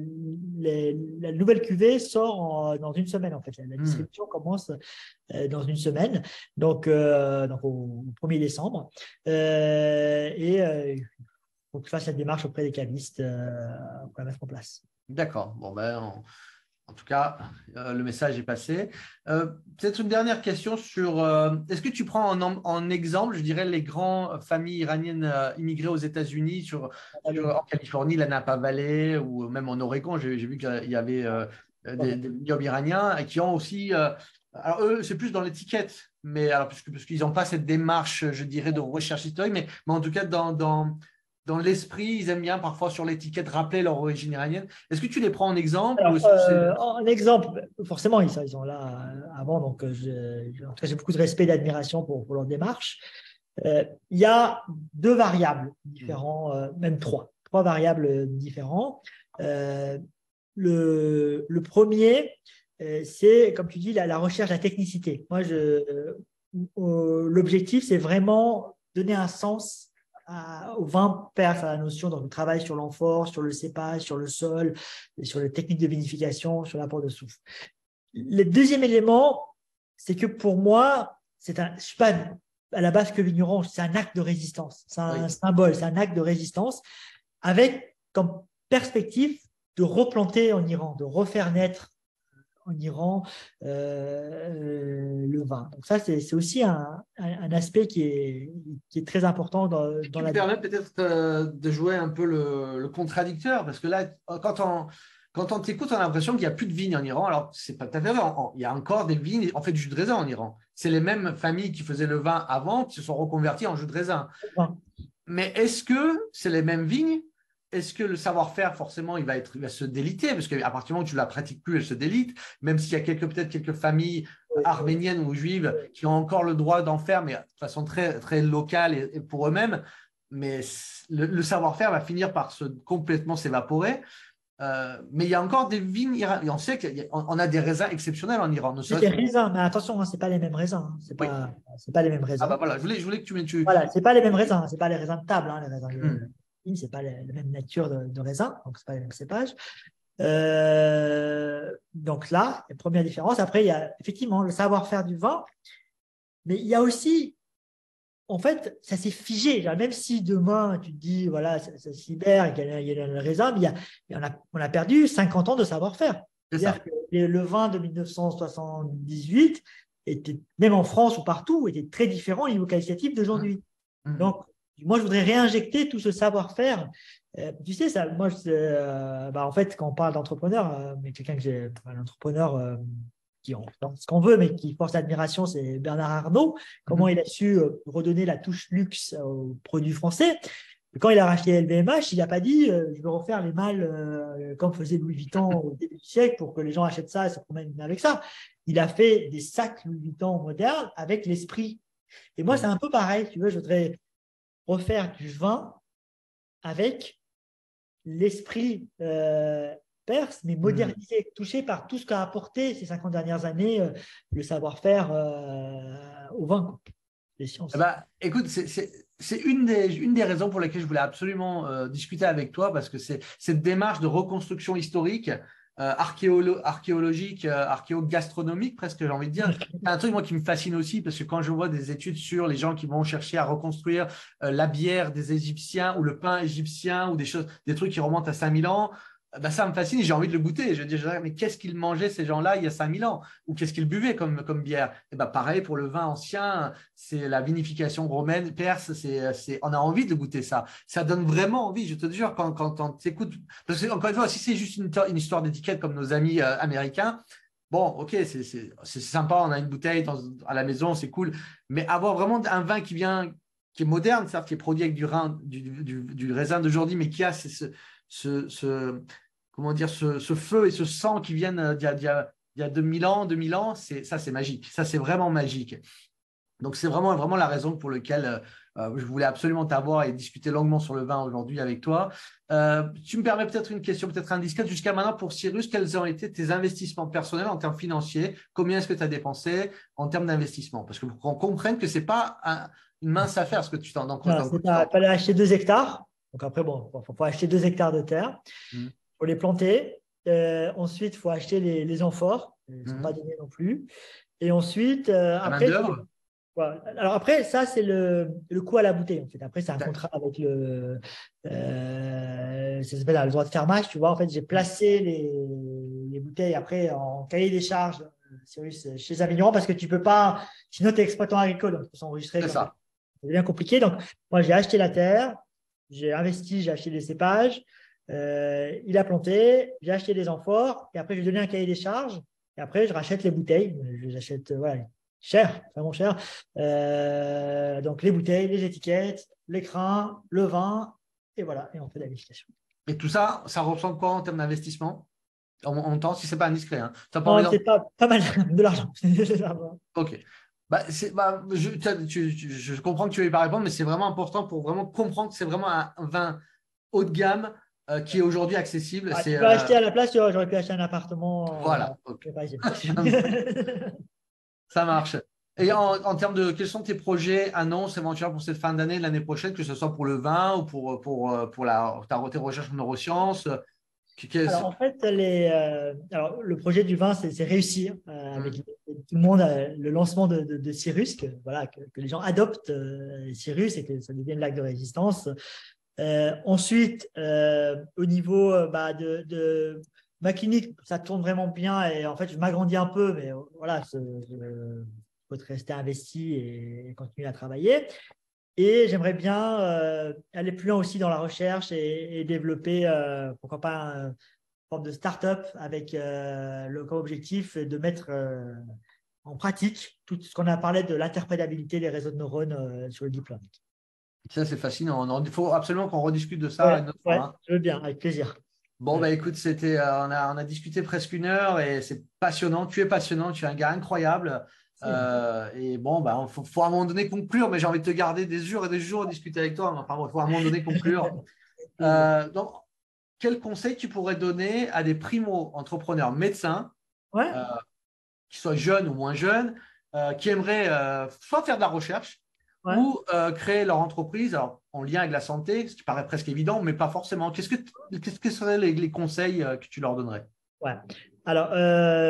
la nouvelle cuvée sort dans une semaine, en fait. La Mhm. distribution commence dans une semaine, donc au 1er décembre. Il faut que je fasse cette démarche auprès des cavistes pour la mettre en place. D'accord. Bon, en tout cas, le message est passé. Peut-être une dernière question sur est-ce que tu prends en exemple, je dirais, les grandes familles iraniennes immigrées aux États-Unis, en Californie, la Napa Valley, ou même en Oregon, j'ai vu qu'il y avait des vignobles iraniens et qui ont aussi. Alors, eux, c'est plus dans l'étiquette, mais alors, parce qu'ils n'ont pas cette démarche, je dirais, de recherche historique, mais en tout cas, dans l'esprit, ils aiment bien parfois sur l'étiquette rappeler leur origine iranienne. Est-ce que tu les prends en exemple ou Alors, est-ce que c'est. en exemple, forcément, ils sont là avant, donc en tout cas, j'ai beaucoup de respect et d'admiration pour leur démarche. Il y a deux variables différentes, même trois variables différentes. Euh, le premier, c'est, comme tu dis, la recherche, la technicité. Moi, l'objectif, c'est vraiment donner un sens au vin perse, à la notion donc, de travail sur l'amphore, sur le cépage, sur le sol, sur les techniques de vinification, sur l'apport de soufre. Le deuxième élément, c'est que pour moi, je ne suis pas à la base que vigneron, c'est un acte de résistance, c'est un symbole, c'est un acte de résistance avec comme perspective de replanter en Iran, de refaire naître en Iran le vin. Donc ça, c'est aussi un aspect qui est très important dans Tu me la. permets peut-être de jouer un peu le contradicteur, parce que là, quand on t'écoute, on a l'impression qu'il n'y a plus de vignes en Iran. Alors, c'est pas tout à fait vrai. Il y a encore des vignes, on fait du jus de raisin en Iran. C'est les mêmes familles qui faisaient le vin avant qui se sont reconverties en jus de raisin. Mais est-ce que c'est les mêmes vignes? Est-ce que le savoir-faire, forcément, il va se déliter? Parce qu'à partir du moment où tu ne la pratiques plus, elle se délite. Même s'il y a peut-être quelques familles arméniennes ou juives qui ont encore le droit d'en faire, mais de façon très, très locale et pour eux-mêmes. Mais le savoir-faire va finir par complètement s'évaporer. Mais il y a encore des vignes iraniennes. On sait qu'on a des raisins exceptionnels en Iran. C'est des raisins, mais attention, ce n'est pas les mêmes raisins. C'est Oui. pas les mêmes Ah raisins. bah voilà, je voulais que tu. Voilà, c'est pas les mêmes raisins. C'est pas les raisins de table. Les raisins Hmm. c'est pas la même nature de raisin, donc c'est pas les mêmes cépages. Donc là, la première différence. Après, il y a effectivement le savoir-faire du vin, mais il y a aussi, en fait, ça s'est figé. Même si demain, tu te dis, voilà, ça se libère, qu'il y a le raisin, mais on a perdu 50 ans de savoir-faire. C'est-à-dire que le vin de 1978, était, même en France ou partout, était très différent au niveau qualitatif d'aujourd'hui. Donc, moi, je voudrais réinjecter tout ce savoir-faire. Tu sais, ça, moi, en fait, quand on parle d'entrepreneur, mais quelqu'un que j'ai, un entrepreneur qui en fait ce qu'on veut, mais qui porte l'admiration, c'est Bernard Arnault. Comment il a su redonner la touche luxe aux produits français. Quand il a racheté LVMH, il n'a pas dit je veux refaire les malles comme faisait Louis Vuitton au début du siècle pour que les gens achètent ça et se promènent avec ça. Il a fait des sacs Louis Vuitton modernes avec l'esprit. Et moi, c'est un peu pareil. Tu veux, je voudrais refaire du vin avec l'esprit perse, mais modernisé, touché par tout ce qu'a apporté ces 50 dernières années le savoir-faire au vin, les sciences. Écoute, c'est une des raisons pour lesquelles je voulais absolument discuter avec toi, parce que c'est cette démarche de reconstruction historique, archéologique, archéo-gastronomique presque, j'ai envie de dire. C'est un truc moi qui me fascine aussi, parce que quand je vois des études sur les gens qui vont chercher à reconstruire la bière des Égyptiens ou le pain égyptien ou des trucs qui remontent à 5000 ans, ça me fascine et j'ai envie de le goûter. Je dis, mais qu'est-ce qu'ils mangeaient ces gens-là il y a 5000 ans? Ou qu'est-ce qu'ils buvaient comme bière? Et pareil pour le vin ancien, c'est la vinification romaine, perse, on a envie de goûter ça. Ça donne vraiment envie, je te jure, quand tu écoutes. Parce que, encore une fois, si c'est juste une histoire d'étiquette comme nos amis américains, bon, ok, c'est sympa, on a une bouteille à la maison, c'est cool. Mais avoir vraiment un vin qui est moderne, certes, qui est produit avec du raisin d'aujourd'hui, mais qui a comment dire, ce feu et ce sang qui viennent d'il y a 2000 ans, c'est magique. Ça, c'est vraiment magique. Donc, c'est vraiment la raison pour laquelle je voulais absolument t'avoir et discuter longuement sur le vin aujourd'hui avec toi. Tu me permets peut-être une question peut-être indiscrète. Jusqu'à maintenant, pour Cyrus, quels ont été tes investissements personnels en termes financiers? Combien est-ce que tu as dépensé en termes d'investissement? Parce que pour qu'on comprenne que ce n'est pas une mince affaire ce que tu t'en Il fallait acheter 2 hectares. Donc après, bon, il faut acheter 2 hectares de terre. Il faut les planter. Ensuite, il faut acheter les amphores. Ils ne sont pas donnés non plus. Et ensuite, après, voilà. Alors après, ça, c'est le coût à la bouteille. En fait. Après, c'est un contrat avec ça s'appelle le droit de fermage. Tu vois, en fait, j'ai placé les bouteilles après en cahier des charges chez un vigneron parce que tu ne peux pas, sinon tu es exploitant agricole, donc il faut s'enregistrer. C'est ça. C'est bien compliqué. Donc, moi, j'ai acheté la terre, j'ai investi, j'ai acheté des cépages, il a planté, j'ai acheté des amphores, et après, je lui ai donné un cahier des charges, et après, je rachète les bouteilles. Je les achète cher, vraiment cher. Donc, les bouteilles, les étiquettes, les crins, le vin, et voilà, et on fait la vinification. Et tout ça, ça ressemble quoi en termes d'investissement en temps, si ce n'est pas indiscret, hein. C'est pas mal de l'argent. Ok. Je comprends que tu ne veuilles pas répondre, mais c'est vraiment important pour vraiment comprendre que c'est vraiment un vin haut de gamme qui est aujourd'hui accessible. Tu peux acheter à la place, j'aurais pu acheter un appartement. Voilà. Okay. Ça marche. Et en termes de quels sont tes projets, annonces éventuelles pour cette fin d'année, l'année prochaine, que ce soit pour le vin ou pour ta recherche en neurosciences? Alors, en fait, le projet du vin, c'est réussir avec tout le monde, le lancement de Cyrus, que les gens adoptent Cyrus et que ça devienne l'acte de résistance. Ensuite, au niveau de ma clinique, ça tourne vraiment bien et en fait, je m'agrandis un peu, mais voilà, il faut rester investi et continuer à travailler. Et j'aimerais bien aller plus loin aussi dans la recherche et développer, pourquoi pas, une forme de start-up avec le grand objectif de mettre en pratique tout ce qu'on a parlé de l'interprétabilité des réseaux de neurones sur le deep learning. Ça, c'est fascinant. Il faut absolument qu'on rediscute de ça. Je veux bien, avec plaisir. Bon, écoute, on a discuté presque 1 heure et c'est passionnant. Tu es passionnant, tu es un gars incroyable. Et bon, faut à un moment donné conclure, mais j'ai envie de te garder des jours et des jours à discuter avec toi. Enfin, il faut à un moment donné conclure. Donc, quel conseil tu pourrais donner à des primo-entrepreneurs médecins, qui soient jeunes ou moins jeunes, qui aimeraient soit faire de la recherche ou créer leur entreprise en lien avec la santé, ce qui paraît presque évident, mais pas forcément. Qu'est-ce que seraient les conseils que tu leur donnerais? Alors,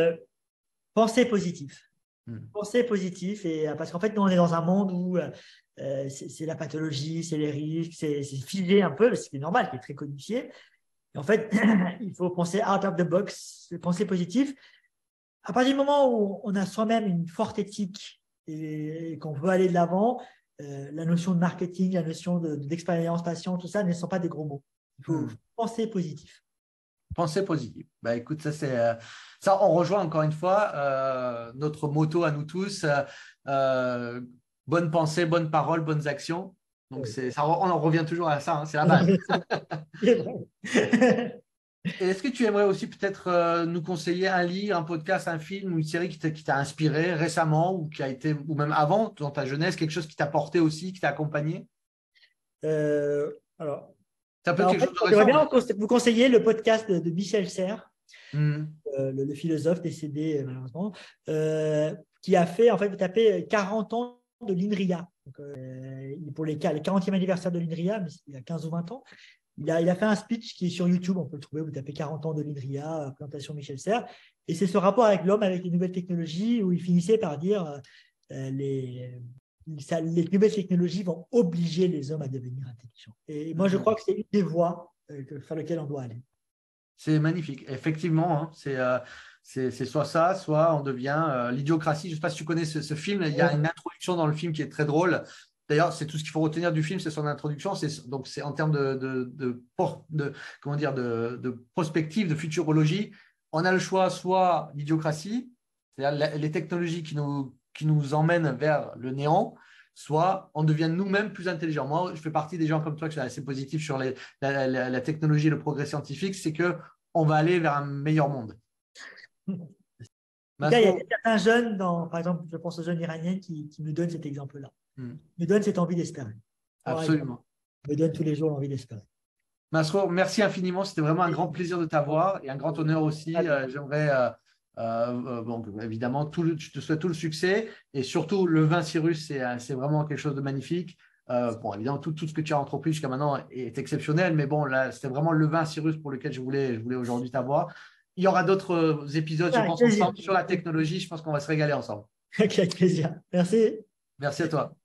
pensez positif. Pensez positif, parce qu'en fait, nous, on est dans un monde où c'est la pathologie, c'est les risques, c'est figé un peu, c'est normal, qui est très codifié. Et en fait, il faut penser out of the box, penser positif. À partir du moment où on a soi-même une forte éthique et qu'on veut aller de l'avant, la notion de marketing, la notion d'expérience patient, tout ça ne sont pas des gros mots. Il faut penser positif. Penser positif. Bah, écoute, ça, on rejoint encore une fois notre motto à nous tous bonne pensée, bonne parole, bonnes actions. Donc, on en revient toujours à ça, hein, c'est la base. Et est-ce que tu aimerais aussi peut-être nous conseiller un livre, un podcast, un film ou une série qui t'a inspiré récemment ou qui a été, ou même avant, dans ta jeunesse, quelque chose qui t'a porté aussi, qui t'a accompagné? Alors, Ça peut être quelque chose de j'aimerais récent. bien vous conseiller le podcast de Michel Serres, Hmm. le philosophe décédé malheureusement, qui a fait, en fait, vous tapez 40 ans de l'INRIA. Donc, pour les 40e anniversaire de l'INRIA, mais il y a 15 ou 20 ans, il a fait un speech qui est sur YouTube, on peut le trouver, vous tapez 40 ans de l'INRIA, présentation Michel Serres, et c'est ce rapport avec l'homme, avec les nouvelles technologies, où il finissait par dire les nouvelles technologies vont obliger les hommes à devenir intelligents. Et moi, je crois que c'est une des voies vers lesquelles on doit aller. C'est magnifique. Effectivement, hein, c'est soit ça, soit on devient l'idiocratie. Je ne sais pas si tu connais ce film. Il y a une introduction dans le film qui est très drôle. D'ailleurs, c'est tout ce qu'il faut retenir du film, c'est son introduction. Donc, c'est en termes comment dire, de prospective, de futurologie. On a le choix, soit l'idiocratie, c'est-à-dire les technologies qui nous emmènent vers le néant, soit on devient nous-mêmes plus intelligents. Moi, je fais partie des gens comme toi qui sont assez positifs sur la technologie et le progrès scientifique, c'est qu'on va aller vers un meilleur monde. En tout cas, il y a certains jeunes, par exemple, je pense aux jeunes iraniens qui nous donnent cet exemple-là. Nous donnent cette envie d'espérer. Absolument. Me donnent tous les jours l'envie d'espérer. Masrour, merci infiniment. C'était vraiment un grand plaisir de t'avoir et un grand honneur aussi. J'aimerais, évidemment, je te souhaite tout le succès et surtout le vin Cyrus, c'est vraiment quelque chose de magnifique. Évidemment, tout ce que tu as entrepris jusqu'à maintenant est exceptionnel, mais bon, là, c'était vraiment le vin Cyrus pour lequel je voulais aujourd'hui t'avoir. Il y aura d'autres épisodes, je pense, ensemble sur la technologie. Je pense qu'on va se régaler ensemble. Avec plaisir. Merci. Merci à toi.